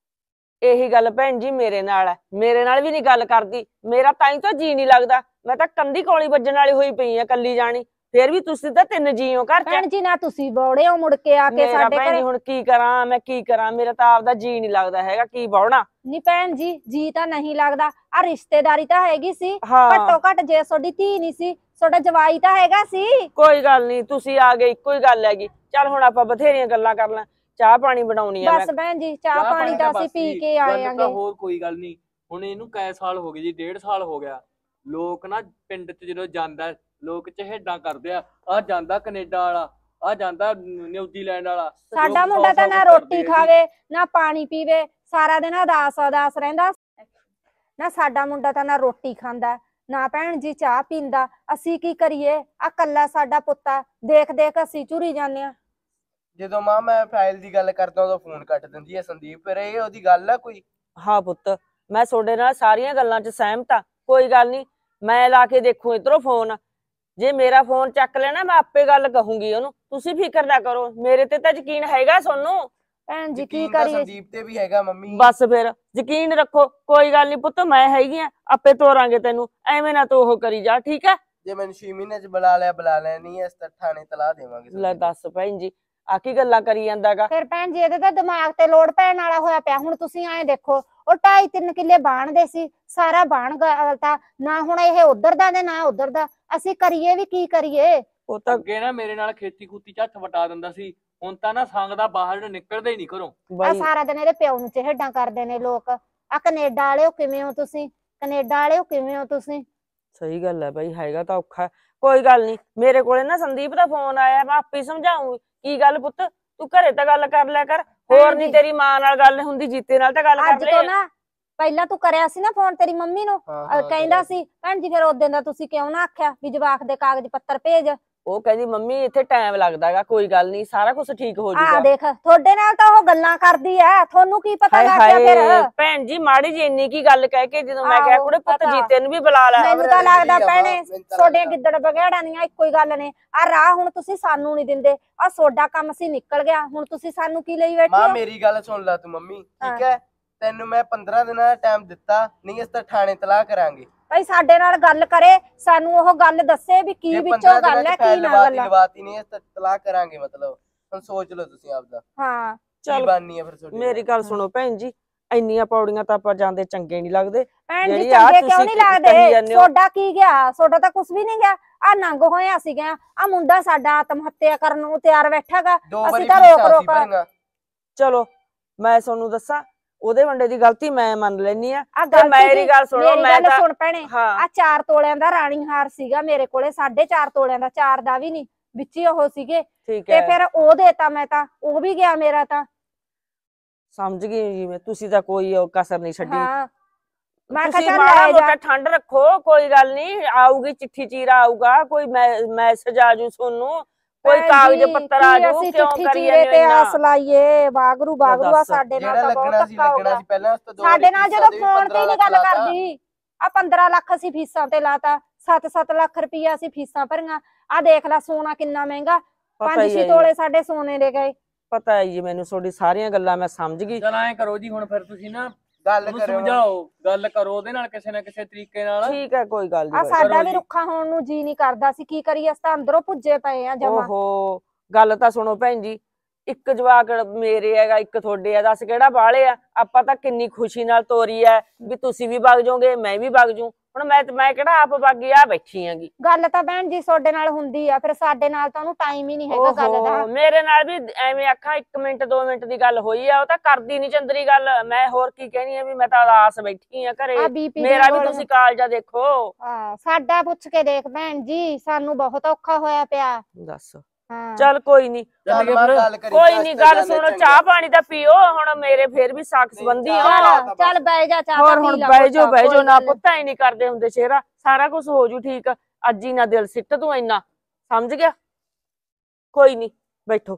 ਇਹੀ ਗੱਲ ਭੈਣ ਜੀ ਮੇਰੇ ਨਾਲ ਹੈ, ਮੇਰੇ ਨਾਲ ਵੀ ਨਹੀਂ ਗੱਲ ਕਰਦੀ, ਮੇਰਾ ਤਾਂ ਹੀ ਤਾਂ ਜੀ ਨਹੀਂ ਲੱਗਦਾ। ਮੈਂ ਤਾਂ ਕੰਧੀ ਕੋਲੀ ਵੱਜਣ ਵਾਲੀ ਹੋਈ ਪਈ ਆ, ਕੱਲੀ ਜਾਣੀ। ਫੇਰ ਵੀ ਤੁਸੀਂ ਤਾਂ 3 ਜੀ ਹੋ ਘਰ ਚ। ਭੈਣ ਜੀ ਨਾ ਤੁਸੀਂ ਬੌੜੇ ਹੋ ਮੁੜ ਕੇ ਆ ਕੇ ਮੇਰਾ ਸਾਡੇ ਭੈਣ ਜੀ ਘਰੇ। ਹੁਣ ਕੀ ਕਰਾਂ ਮੈਂ, ਕੀ ਕਰਾਂ, ਮੇਰਾ ਤਾਂ ਆਪਦਾ ਜੀ ਨਹੀਂ ਲੱਗਦਾ ਹੈਗਾ, ਕੀ ਬੌਣਾ। ਨਹੀਂ ਭੈਣ ਜੀ, ਜੀ ਤਾਂ ਨਹੀਂ ਲੱਗਦਾ, ਆ ਰਿਸ਼ਤੇਦਾਰੀ ਤਾਂ ਹੈਗੀ ਸੀ, ਹਾਂ ਘੱਟੋ ਘੱਟ ਜੇ ਤੁਹਾਡੀ ਧੀ ਨਹੀਂ ਸੀ ਤੁਹਾਡਾ ਜਵਾਈ ਤਾਂ ਹੈਗਾ ਸੀ। ਕੋਈ ਗੱਲ ਨਹੀਂ, ਤੁਸੀਂ ਆ ਗਏ ਇੱਕੋ ਹੀ ਗੱਲ ਹੈਗੀ। ਚੱਲ ਹੁਣ ਆਪਾਂ ਬਥੇਰੀਆਂ ਗੱਲਾਂ ਕਰ ਲਾਂ, ਚਾਹ ਪਾਣੀ ਬਣਾਉਣੀ ਆ ਮੈਂ। ਬਸ ਭੈਣ ਜੀ ਚਾਹ ਪਾਣੀ ਤਾਂ ਅਸੀਂ ਪੀ ਕੇ ਆਏ ਗੱਲ ਤਾਂ ਆਂਗੇ। ਹੋਰ ਕੋਈ ਗੱਲ ਨਹੀਂ। ਹੁਣ ਇਹਨੂੰ ਕੈ ਸਾਲ ਹੋ ਗਏ ਜੀ, 1.5 ਸਾਲ ਹੋ ਗਿਆ। ਲੋਕ ਨਾ ਪਿੰਡ 'ਚ ਜਦੋਂ ਜਾਂਦਾ ਲੋਕ ਚਹੇਡਾਂ ਕਰਦੇ ਆ ਜਾਂਦਾ ਕੈਨੇਡਾ ਵਾਲਾ, ਆ ਜਾਂਦਾ ਨਿਊਜ਼ੀਲੈਂਡ ਵਾਲਾ। ਸਾਡਾ ਲੋਕ ਮੁੰਡਾ ਤਾਂ ਨਾ ਸੌ ਸੌ ਰੋਟੀ ਕਰਦੇ ਆ ਜੀ। ਖਾਵੇ ਨਾ ਪਾਣੀ ਪੀਵੇ, ਸਾਰਾ ਦਿਨ ਉਦਾਸ ਰਹਿੰਦਾ। ਨਾ ਸਾਡਾ ਮੁੰਡਾ ਤਾਂ ਨਾ ਰੋਟੀ ਖਾਂਦਾ ਨਾ ਭੈਣ ਜੀ ਚਾਹ ਪੀਂਦਾ। ਅਸੀਂ ਕੀ ਕਰੀਏ, ਆ ਕੱਲਾ ਸਾਡਾ ਪੁੱਤਾ, ਦੇਖ ਦੇਖ ਅਸੀਂ ਝੁਰੀ ਜਾਂਦੇ ਆ। ਜਦੋਂ ਮਾਂ ਮੈਂ ਫਾਈਲ ਦੀ ਗੱਲ ਕਰਦਾ ਉਦੋਂ ਫੋਨ ਕੱਟ ਦਿੰਦੀ ਹੈ ਸੰਦੀਪ, ਫਿਰ ਇਹ ਉਹਦੀ ਗੱਲ ਆ ਕੋਈ? ਹਾਂ ਪੁੱਤ, ਮੈਂ ਤੁਹਾਡੇ ਨਾਲ ਸਾਰੀਆਂ ਗੱਲਾਂ 'ਚ ਸਹਿਮਤ ਆ, ਕੋਈ ਗੱਲ ਨਹੀਂ, ਮੈਂ ਲਾ ਕੇ ਦੇਖੂ ਇਧਰੋਂ ਫੋਨ। ਜੇ ਮੇਰਾ ਫੋਨ ਚੱਕ ਲੈਣਾ ਮੈਂ ਆਪੇ ਗੱਲ ਕਹੂੰਗੀ ਉਹਨੂੰ, ਤੁਸੀਂ ਫਿਕਰ ਨਾ ਕਰੋ, ਮੇਰੇ ਤੇ ਤਾਂ ਯਕੀਨ ਹੈਗਾ ਤੁਹਾਨੂੰ। ਭੈਣ ਜੀ ਕੀ ਯਕੀਨ ਤਾਂ ਕਰੀਏ। ਸੰਦੀਪ ਤੇ ਵੀ ਹੈਗਾ ਮੰਮੀ। ਬਸ ਫਿਰ ਯਕੀਨ ਰੱਖੋ, ਕੋਈ ਗੱਲ ਨਹੀਂ ਪੁੱਤ, ਮੈਂ ਹੈਗੀ ਆ, ਆਪੇ ਤੋਰਾਂਗੇ ਤੈਨੂੰ, ਐਵੇਂ ਨਾ ਤੂੰ ਉਹ ਕਰੀ ਜਾ, ਠੀਕ ਹੈ। ਜੇ ਮੈਨੂੰ 6 ਮਹੀਨੇ ਚ ਬੁਲਾ ਲਿਆ ਨਹੀਂ ਇਸ ਤਾਂ ਥਾਣੇ ਤਲਾ ਦੇਵਾਂਗੇ। ਲੈ ਦੱਸ ਭੈਣ ਜੀ, ਆ ਕੀ ਗੱਲਾਂ ਕਰੀ ਜਾਂਦਾਗਾ। ਫਿਰ ਭੈਣ ਜੀ ਇਹਦੇ ਤਾਂ ਦਿਮਾਗ ਤੇ ਲੋਡ ਪੈਣ ਵਾਲਾ ਹੋਇਆ ਪਿਆ। ਹੁਣ ਤੁਸੀਂ ਐਂ ਦੇਖੋ, ਉਹ 2.5-3 ਕਿੱਲੇ ਬਾਣਦੇ ਸੀ, ਸਾਰਾ ਬਾਣ ਗਲਤਾ ਨਾ, ਹੁਣ ਇਹ ਉਧਰ ਦਾ ਤੇ ਨਾ ਉਧਰ ਦਾ, ਅਸੀਂ ਕਰੀਏ ਵੀ ਕੀ ਕਰੀਏ। ਉਹ ਤਾਂ ਅੱਗੇ ਨਾ ਮੇਰੇ ਨਾਲ ਖੇਤੀ ਖੂਤੀ 'ਚ ਹੱਥ ਵਟਾ ਦਿੰਦਾ ਸੀ, ਹੁਣ ਤਾਂ ਨਾ ਸੰਗ ਦਾ ਬਾਹਰ ਨਿਕਲਦਾ ਹੀ ਨਹੀਂ ਘਰੋਂ। ਆ ਬਾਈ ਸਾਰਾ ਦਿਨ ਇਹਦੇ ਪਿਓ ਨੂੰ ਚਿਹੜਾਂ ਕਰਦੇ ਨੇ ਲੋਕ। ਆ ਕੈਨੇਡਾ ਵਾਲਿਓ ਕਿਵੇਂ ਹੋ ਤੁਸੀਂ, ਕੈਨੇਡਾ ਵਾਲਿਓ ਕਿਵੇਂ ਹੋ ਤੁਸੀਂ। ਸਹੀ ਗੱਲ ਹੈ ਬਾਈ, ਹੈਗਾ ਤਾਂ ਔਖਾ। ਕੋਈ ਗੱਲ ਨਹੀਂ, ਮੇਰੇ ਕੋਲੇ ਨਾ ਸੰਦੀਪ ਦਾ ਫੋਨ ਆਇਆ, ਮੈਂ ਆਪੇ ਸਮਝਾਉਂਗੀ। ਕੀ ਗੱਲ ਪੁੱਤ, ਤੂੰ ਘਰੇ ਤਾਂ ਗੱਲ ਕਰ ਲਿਆ ਕਰ, ਹੋਰ ਨਹੀਂ ਤੇਰੀ ਮਾਂ ਨਾਲ ਗੱਲ ਹੁੰਦੀ, ਜੀਤੇ ਨਾਲ ਤਾਂ ਗੱਲ ਕਰ ਅੱਜ ਲੈ। ਤੋਂ ਨਾ ਪਹਿਲਾਂ ਤੂੰ ਕਰਿਆ ਸੀ ਨਾ ਫੋਨ ਤੇਰੀ ਮੰਮੀ ਨੂੰ, ਕਹਿੰਦਾ ਸੀ ਭੈਣ ਜੀ ਫਿਰ ਉਦੋਂ ਦਾ ਤੁਸੀਂ ਕਿਉਂ ਨਾ ਆਖਿਆ ਵੀ ਜਵਾਕ ਦੇ ਕਾਗਜ਼ ਪੱਤਰ ਭੇਜ। ਉਹ ਕਹਿੰਦੀ ਮੰਮੀ ਇੱਥੇ ਟਾਈਮ ਲੱਗਦਾਗਾ, ਕੋਈ ਗੱਲ ਨਹੀਂ, ਸਾਰਾ ਕੁਝ ਠੀਕ ਹੋ ਆ ਜਾਊਗਾ। ਦੇਖ ਤੁਹਾਡੇ ਨਾਲ ਤਾਂ ਉਹ ਗੱਲਾਂ ਕਰਦੀ ਐ, ਤੁਹਾਨੂੰ ਕੀ ਪਤਾ ਹਾਏ ਲੱਗਿਆ ਫਿਰ। ਹਾਏ ਭੈਣ ਜੀ, ਮਾੜੀ ਜੀ ਇੰਨੀ ਕੀ ਗੱਲ ਕਹਿ ਕੇ ਜਦੋਂ ਮੈਂ ਕਿਹਾ ਆਹੋ, ਕੁੜੇ ਪੁੱਤ ਪਤਾ। ਜੀਤੇ ਨੂੰ ਵੀ ਬੁਲਾ ਲੈ। ਮੈਨੂੰ ਤਾਂ ਲੱਗਦਾ ਭੈਣੇ ਤੁਹਾਡੇ ਗਿੱਦੜ ਬਗੇੜਾਂ ਦੀਆਂ ਇੱਕੋ ਹੀ ਗੱਲ ਨੇ। ਆ ਰਾਹ ਹੁਣ ਤੁਸੀਂ ਸਾਨੂੰ ਨਹੀਂ ਦਿੰਦੇ, ਆ ਤੁਹਾਡਾ ਕੰਮ ਸੀ ਨਿਕਲ ਗਿਆ, ਹੁਣ ਤੁਸੀਂ ਸਾਨੂੰ ਕੀ ਲਈ ਬੈਠੇ ਮਾਂ ਹੋ। ਮੇਰੀ ਗੱਲ ਸੁਣ ਲੈ ਤੂੰ ਮੰਮੀ, ਠੀਕ ਹੈ? ਤੈਨੂੰ ਮੈਂ 15 ਦਿਨਾਂ ਦਾ ਟਾਈਮ ਦਿੱਤਾ, ਨਹੀਂ ਇਸ ਤਾਂ ਥਾਣੇ ਤਲਾਹ ਕਰਾਂਗੇ। ਭਾਈ ਸਾਡੇ ਨਾਲ ਗੱਲ ਕਰੇ, ਸਾਨੂੰ ਉਹ ਗੱਲ ਦੱਸੇ ਵੀ ਕੀ ਵਿੱਚੋਂ ਗੱਲ ਹੈ ਕੀ ਨਾ ਗੱਲ। ਲਵਾਤੀ ਨਹੀਂ ਇਸ ਤਾਂ ਤਲਾਹ ਕਰਾਂਗੇ, ਮਤਲਬ ਹੁਣ ਸੋਚ ਲਓ ਤੁਸੀਂ ਆਪਦਾ ਹਾਂ ਕੀ ਚੱਲ ਬਾਨੀ ਹੈ ਫਿਰ ਤੁਹਾਡੀ। ਮੇਰੀ ਗੱਲ ਸੁਣੋ ਭੈਣ ਜੀ, ਇੰਨੀਆਂ ਪੌੜੀਆਂ ਤਾਂ ਆਪਾਂ ਜਾਂਦੇ ਚੰਗੇ ਨਹੀਂ ਲੱਗਦੇ। ਭੈਣ ਜੀ ਜਿਹੜੀ ਆਹ ਚੰਗੇ ਕਿਉਂ ਤੁਸੀਂ ਨਹੀਂ ਕਹੀ ਲੱਗਦੇ, ਜਾਂਦੇ ਹੋ। ਤੁਹਾਡਾ ਕੀ ਗਿਆ, ਤੁਹਾਡਾ ਤਾਂ ਕੁਝ ਵੀ ਨਹੀਂ ਗਿਆ। ਆ ਨੰਗ ਹੋਇਆ ਸੀਗਾ, ਆ ਮੁੰਡਾ ਸਾਡਾ ਆਤਮ ਹੱਤਿਆ ਕਰਨ ਨੂੰ ਤਿਆਰ ਬੈਠਾਗਾ, 2 ਅਸੀਂ ਵਾਰੀ ਤਾਂ ਰੋਕ ਚਲੋ ਮੈਂ ਤੁਹਾਨੂੰ ਦੱਸਾਂ, ਉਹਦੇ ਵੰਡੇ ਦੀ ਗਲਤੀ ਮੈਂ ਮੰਨ ਲੈਣੀ ਆ। ਆ ਤੇ ਮੇਰੀ ਗੱਲ ਸੁਣੋ, ਮੈਂ ਤਾਂ ਸੁਣ ਭੈਣੇ, ਹਾਂ ਆ 4 ਤੋਲਿਆਂ ਦਾ ਰਾਣੀ ਹਾਰ ਸੀਗਾ ਮੇਰੇ ਕੋਲੇ, 4.5 ਤੋਲਿਆਂ ਦਾ, 4 ਦਾ ਵੀ ਨਹੀਂ, ਵਿੱਚ ਹੀ ਉਹ ਸੀਗੇ ਠੀਕ ਤੇ ਹੈ, ਫਿਰ ਉਹ ਦੇਤਾ ਮੈਂ ਤਾਂ, ਉਹ ਵੀ ਗਿਆ ਮੇਰਾ ਤਾਂ। ਸਮਝ ਗਈ ਜੀ ਮੈਂ, ਤੁਸੀਂ ਤਾਂ ਕੋਈ ਉਹ ਕਸਰ ਨਹੀਂ ਛੱਡੀ। ਹਾਂ ਮੈਂ ਤੁਸੀਂ ਕਿਹਾ ਮਾੜਾ ਚੱਲ ਲੈ ਮੋਟਾ ਜਾ। ਠੰਡ ਰੱਖੋ, ਕੋਈ ਗੱਲ ਨਹੀਂ, ਆਊਗੀ ਚਿੱਠੀ ਚੀਰਾ ਆਊਗਾ, ਕੋਈ ਮੈਸੇਜ ਆਜੂ ਤੁਹਾਨੂੰ, ਕੋਈ ਭੈਣ ਕਾਗਜ਼ ਜੀ, ਪੱਤਰ ਕੀ ਆਜੂ, ਅਸੀਂ ਕਿਉਂ ਚਿੱਠੀ ਕਰੀਏ ਚੀਰੇ ਤੇ ਇੰਨਾ? ਆਸ ਲਾਈਏ, ਬਾਗਰੂ ਬਾਗਰੂ ਆ ਦੱਸ, ਸਾਡੇ ਨਾਲ ਜਿਹੜਾ ਤਾਂ ਬਹੁਤ ਲੱਗਣਾ ਸੀ ਧੱਕਾ ਹੋ ਲੱਗਣਾ ਗਿਆ ਸੀ ਪਹਿਲਾਂ, ਉਸ ਤੋਂ 2 ਸਾਡੇ ਨਾਲ। ਜਦੋਂ ਫੋਨ ਤੇ ਨਹੀਂ ਗੱਲ ਕਰਦੀ, ਆ 15 ਲੱਖ ਅਸੀਂ ਫੀਸਾਂ ਤੇ ਲਾਤਾ, 7-7 ਲੱਖ ਰੁਪਈਆ ਅਸੀਂ ਫੀਸਾਂ ਭਰੀਆਂ। ਆ ਦੇਖ ਲੈ ਸੋਨਾ ਕਿੰਨਾ ਮਹਿੰਗਾ, ਪਤਾ ਹੀ 5-6 ਹੈ ਜੀ, ਤੋਲੇ ਸਾਡੇ ਸੋਨੇ ਦੇ ਗਏ। ਪਤਾ ਹੈ ਜੀ ਮੈਨੂੰ, ਤੁਹਾਡੀ ਸਾਰੀਆਂ ਗੱਲਾਂ ਮੈਂ ਸਮਝ ਗਈ। ਚਲ ਐਂ ਕਰੋ ਜੀ, ਹੁਣ ਫਿਰ ਤੁਸੀਂ ਨਾ ਗੱਲ ਉਹਨੂੰ ਕਰੋ, ਸਮਝਾਓ, ਗੱਲ ਕਰੋ ਉਹਦੇ ਨਾਲ ਕਿਸੇ ਨਾ ਕਿਸੇ ਤਰੀਕੇ ਨਾਲ। ਠੀਕ ਹੈ, ਕੋਈ ਗੱਲ ਆ ਨਹੀਂ। ਸਾਡਾ ਕਰੋ ਵੀ ਜੀ। ਰੁੱਖਾ ਹੋਣ ਨੂੰ ਜੀ ਨਹੀਂ ਕਰਦਾ ਸੀ, ਕੀ ਕਰੀਏ, ਅਸੀਂ ਤਾਂ ਅੰਦਰੋਂ ਭੁੱਜੇ ਪਏ ਆ ਜਮਾ। ਓਹੋ, ਗੱਲ ਤਾਂ ਸੁਣੋ ਭੈਣ ਜੀ, ਇੱਕ ਜਵਾਕ ਮੇਰੇ ਹੈਗਾ, ਇੱਕ ਤੁਹਾਡੇ ਆ, ਦੱਸ ਕਿਹੜਾ ਬਾਹਲੇ ਆ। ਆਪਾਂ ਤਾਂ ਕਿੰਨੀ ਖੁਸ਼ੀ ਨਾਲ ਤੋਰੀ ਐ ਵੀ ਤੁਸੀਂ ਵੀ ਵਗ ਜਾਓਗੇ, ਮੈਂ ਵੀ ਵਗ ਜੂ। ਹੁਣ ਮੈਂ ਕਿਹੜਾ ਆਪ ਵਗੀ ਆ ਬੈਠੀ ਆਂਗੀ। ਗੱਲ ਤਾਂ ਭੈਣ ਜੀ ਤੁਹਾਡੇ ਨਾਲ ਹੁੰਦੀ ਆ, ਫਿਰ ਸਾਡੇ ਨਾਲ ਤਾਂ ਉਹਨੂੰ ਟਾਈਮ ਹੀ ਨਹੀਂ ਹੈਗਾ ਗੱਲ ਦਾ। ਮੇਰੇ ਨਾਲ ਵੀ ਐਵੇਂ ਆਖਾਂ 1 ਮਿੰਟ 2 ਮਿੰਟ ਦੀ ਗੱਲ ਹੋਈ ਆ, ਉਹ ਤਾਂ ਕਰਦੀ ਨਹੀਂ ਚੰਦਰੀ ਗੱਲ। ਮੈਂ ਹੋਰ ਕੀ ਕਹਿਣੀ ਆ, ਵੀ ਮੈਂ ਤਾਂ ਆਸ ਬੈਠੀ ਆ ਘਰੇ। ਆ ਬੀਪੀ ਮੇਰਾ ਵੀ ਤੁਸੀਂ ਕਾਲਜਾ ਦੇਖੋ। ਹਾਂ ਸਾਡਾ ਪੁੱਛ ਕੇ ਦੇਖ ਭੈਣ ਜੀ, ਸਾਨੂੰ ਬਹੁਤ ਔਖਾ ਹੋਇਆ ਪਿਆ। ਦੱਸ, ਹਾਂ ਚੱਲ ਕੋਈ ਨਹੀਂ, ਕੋਈ ਨਹੀਂ, ਗੱਲ ਸੁਣੋ, ਚਾਹ ਪਾਣੀ ਤਾਂ ਪੀਓ। ਹੁਣ ਮੇਰੇ ਫੇਰ ਵੀ ਸਾਕ ਸੰਬੰਧੀ ਆ। ਚੱਲ ਬਹਿ ਜਾ, ਚਾਹ ਹੋਰ ਪੀ ਹੁਣ ਲਾ, ਬਹਿ ਜਾਓ ਨਾ ਕੋਈ ਪੁੱਤ, ਹੀ ਨਹੀਂ ਕਰਦੇ ਹੁੰਦੇ ਸ਼ੇਰਾ, ਸਾਰਾ ਕੁਝ ਹੋ ਜੂ ਠੀਕ। ਅੱਜ ਹੀ ਨਾ ਦਿਲ ਸਿੱਟ ਤੂੰ ਇੰਨਾ, ਸਮਝ ਗਿਆ? ਕੋਈ ਨਹੀਂ, ਬੈਠੋ।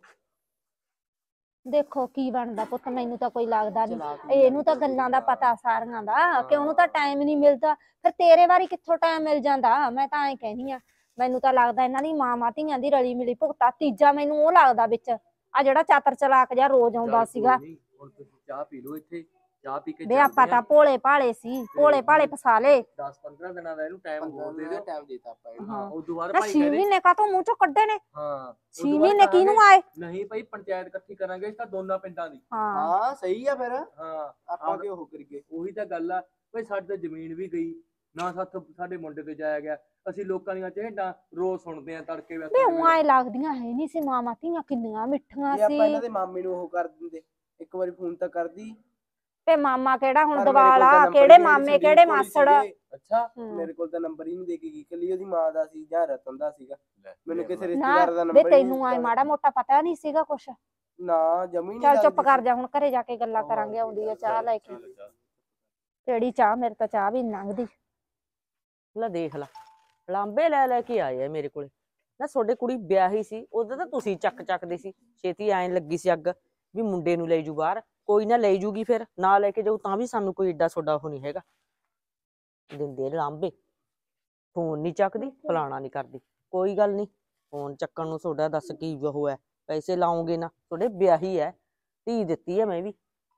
ਦੇਖੋ ਕੀ ਬਣਦਾ ਪੁੱਤ, ਮੈਨੂੰ ਤਾਂ ਕੋਈ ਲੱਗਦਾ ਨਹੀਂ, ਇਹਨੂੰ ਤਾਂ ਗੱਲਾਂ ਦਾ ਪਤਾ ਸਾਰੀਆਂ ਦਾ, ਕਿ ਉਹਨੂੰ ਤਾਂ ਟਾਈਮ ਨਹੀਂ ਮਿਲਦਾ। ਫਿਰ ਤੇਰੇ ਵਾਰੀ ਕਿੱਥੋਂ ਟਾਈਮ ਮਿਲ ਜਾਂਦਾ, ਮੈਂ ਤਾਂ ਐਂ ਕਹਿੰਦੀ ਆ। ਮੈਨੂੰ ਤਾਂ ਲੱਗਦਾ ਇਹਨਾਂ ਦੀ ਮਾਂ ਧੀਆਂ ਦੀ ਰਲੀ ਮਿਲੀ ਭੁਗਤਾ, ਤੀਜਾ ਮੈਨੂੰ ਉਹ ਲੱਗਦਾ ਵਿੱਚ, ਆ ਜਿਹੜਾ ਚਾਤਰ ਚਲਾਕ ਜਿਹਾ ਰੋਜ਼ ਆਉਂਦਾ ਸੀਗਾ। ਹੁਣ ਤੁਸੀਂ ਚਾਹ ਪੀ ਲਓ ਇੱਥੇ, ਚਾਹ ਪੀ ਕੇ ਵੇ ਆਪਾਂ ਤਾਂ ਭੋਲੇ ਭਾਲੇ ਸੀ, ਭੋਲੇ ਭਾਲੇ ਫਸਾ ਲੇ। 10-15 ਦਿਨਾਂ ਦਾ ਇਹਨੂੰ ਟਾਈਮ ਹੋਰ ਦੇ ਦਿਓ। ਟਾਈਮ ਦੇਤਾ ਆਪਾਂ ਇਹਨੂੰ। ਹਾਂ ਉਸ ਤੋਂ ਬਾਅਦ ਨਾ ਭਾਈ 6 ਕਹਿੰਦੇ ਮਹੀਨੇ ਕਾ ਤੋਂ ਮੂੰਹ ਚੋਂ ਕੱਢੇ ਨੇ। ਹਾਂ 6 ਮਹੀਨੇ ਕਿਹਨੂੰ ਆਏ? ਨਹੀਂ ਭਾਈ ਪੰਚਾਇਤ ਇਕੱਠੀ ਕਰਾਂਗੇ ਇਸ ਤਾਂ ਦੋਨਾਂ ਪਿੰਡਾਂ ਦੀ। ਹਾਂ ਹਾਂ ਸਹੀ ਆ ਫਿਰ ਹਾਂ ਆਪਾਂ ਕਿ ਉਹ ਕਰੀਏ। ਉਹੀ ਤਾਂ ਗੱਲ ਆ ਭਾਈ ਸਾਡੀ ਤਾਂ ਜ਼ਮੀਨ ਵੀ ਗਈ ਨਾ ਸਾਡੇ ਮੁੰਡੇ ਤੇ ਜਾਇਆ ਗਿਆ। ਅਸੀਂ ਲੋਕਾਂ ਦੀਆਂ ਚਿਹੜਾਂ ਰੋਜ਼ ਸੁਣਦੇ ਆ ਤੜਕੇ ਵੇ। ਵੇ ਉਹ ਆਏ ਲੱਗਦੀਆਂ ਹੈ ਨਹੀਂ ਸੀ ਮਾਮਾ ਧੀਆਂ ਕਿੰਨੀਆਂ ਮਿੱਠੀਆਂ ਜੇ ਸੀ। ਆਪਾਂ ਇਹਨਾਂ ਦੇ ਮਾਮੇ ਨੂੰ ਉਹ ਕਰ ਦਿੰਦੇ, ਇੱਕ ਵਾਰੀ ਫੋਨ ਤਾਂ ਕਰਦੀ। ਤੇ ਮਾਮਾ ਕਿਹੜਾ ਹੁਣ ਪਰ ਮੇਰੇ ਕੋਲ ਦਵਾਲਾ, ਤਾਂ number ਕਿਹੜੇ ਹੀ ਨਹੀਂ, ਮਾਮੇ ਸੰਦੀਪ ਕਿਹੜੇ ਕੋਲ ਹੀ ਮਾਸੜ। ਸੀਗੇ। ਅੱਛਾ ਮੇਰੇ ਕੋਲ ਤਾਂ ਨੰਬਰ ਹੀ ਨਹੀਂ ਦੇ ਕੇ ਗਈ, ਕੱਲੀ ਉਹਦੀ ਮਾਂ ਦਾ ਸੀ ਜਾਂ ਰਤਨ ਦਾ ਸੀਗਾ। ਮੈਨੂੰ ਕਿਸੇ ਨਾ ਰਿਸ਼ਤੇਦਾਰ ਦਾ ਵੇ ਨੰਬਰ ਹੀ ਤੈਨੂੰ ਆਏ ਮਾੜਾ ਮੋਟਾ ਪਤਾ ਨਹੀਂ ਸੀਗਾ ਕੁਛ। ਨਾ ਜਮੀ ਨਹੀਂ ਚੱਲ ਚੁੱਪ ਕਰ ਜਾ, ਹੁਣ ਘਰੇ ਜਾ ਕੇ ਗੱਲਾਂ ਕਰਾਂਗੇ। ਆਉਂਦੀ ਆ ਚਾਹ ਲੈ ਕੇ। ਕਿਹੜੀ ਚਾਹ? ਮੇਰੇ ਤਾਂ ਚਾਹ ਵੀ ਨੀ ਲੰਘਦੀ। ਲੈ ਦੇਖ ਲਾ, ਲਾਂਬੇ ਲੈ ਲੈ ਕੇ ਆਏ ਆ ਮੇਰੇ ਕੋਲੇ। ਨਾ ਤੁਹਾਡੇ ਕੁੜੀ ਵਿਆਹੀ ਸੀ ਉਦੋਂ ਤਾਂ ਤੁਸੀਂ ਚੱਕਦੇ ਸੀ, ਛੇਤੀ ਐਂ ਲੱਗੀ ਸੀ ਅੱਗ ਵੀ ਮੁੰਡੇ ਨੂੰ ਲੈ ਜੂ ਬਾਹਰ। ਕੋਈ ਨਾ ਲੈ ਜੂਗੀ, ਫਿਰ ਨਾ ਲੈ ਕੇ ਜਾਊ ਤਾਂ ਵੀ ਸਾਨੂੰ ਕੋਈ ਏਡਾ ਸੋਡਾ ਉਹ ਨਹੀਂ ਹੈਗਾ। ਦਿੰਦੇ ਲਾਂਬੇ, ਫੋਨ ਨਹੀਂ ਚੱਕਦੀ, ਫਲਾਣਾ ਨਹੀਂ ਕਰਦੀ। ਕੋਈ ਗੱਲ ਨਹੀਂ, ਫੋਨ ਚੱਕਣ ਨੂੰ ਤੁਹਾਡਾ ਦੱਸ ਕੀ ਉਹ ਹੈ? ਪੈਸੇ ਲਾਉਂਗੇ ਨਾ, ਤੁਹਾਡੇ ਵਿਆਹੀ ਹੈ, ਧੀ ਦਿੱਤੀ ਹੈ ਮੈਂ ਵੀ।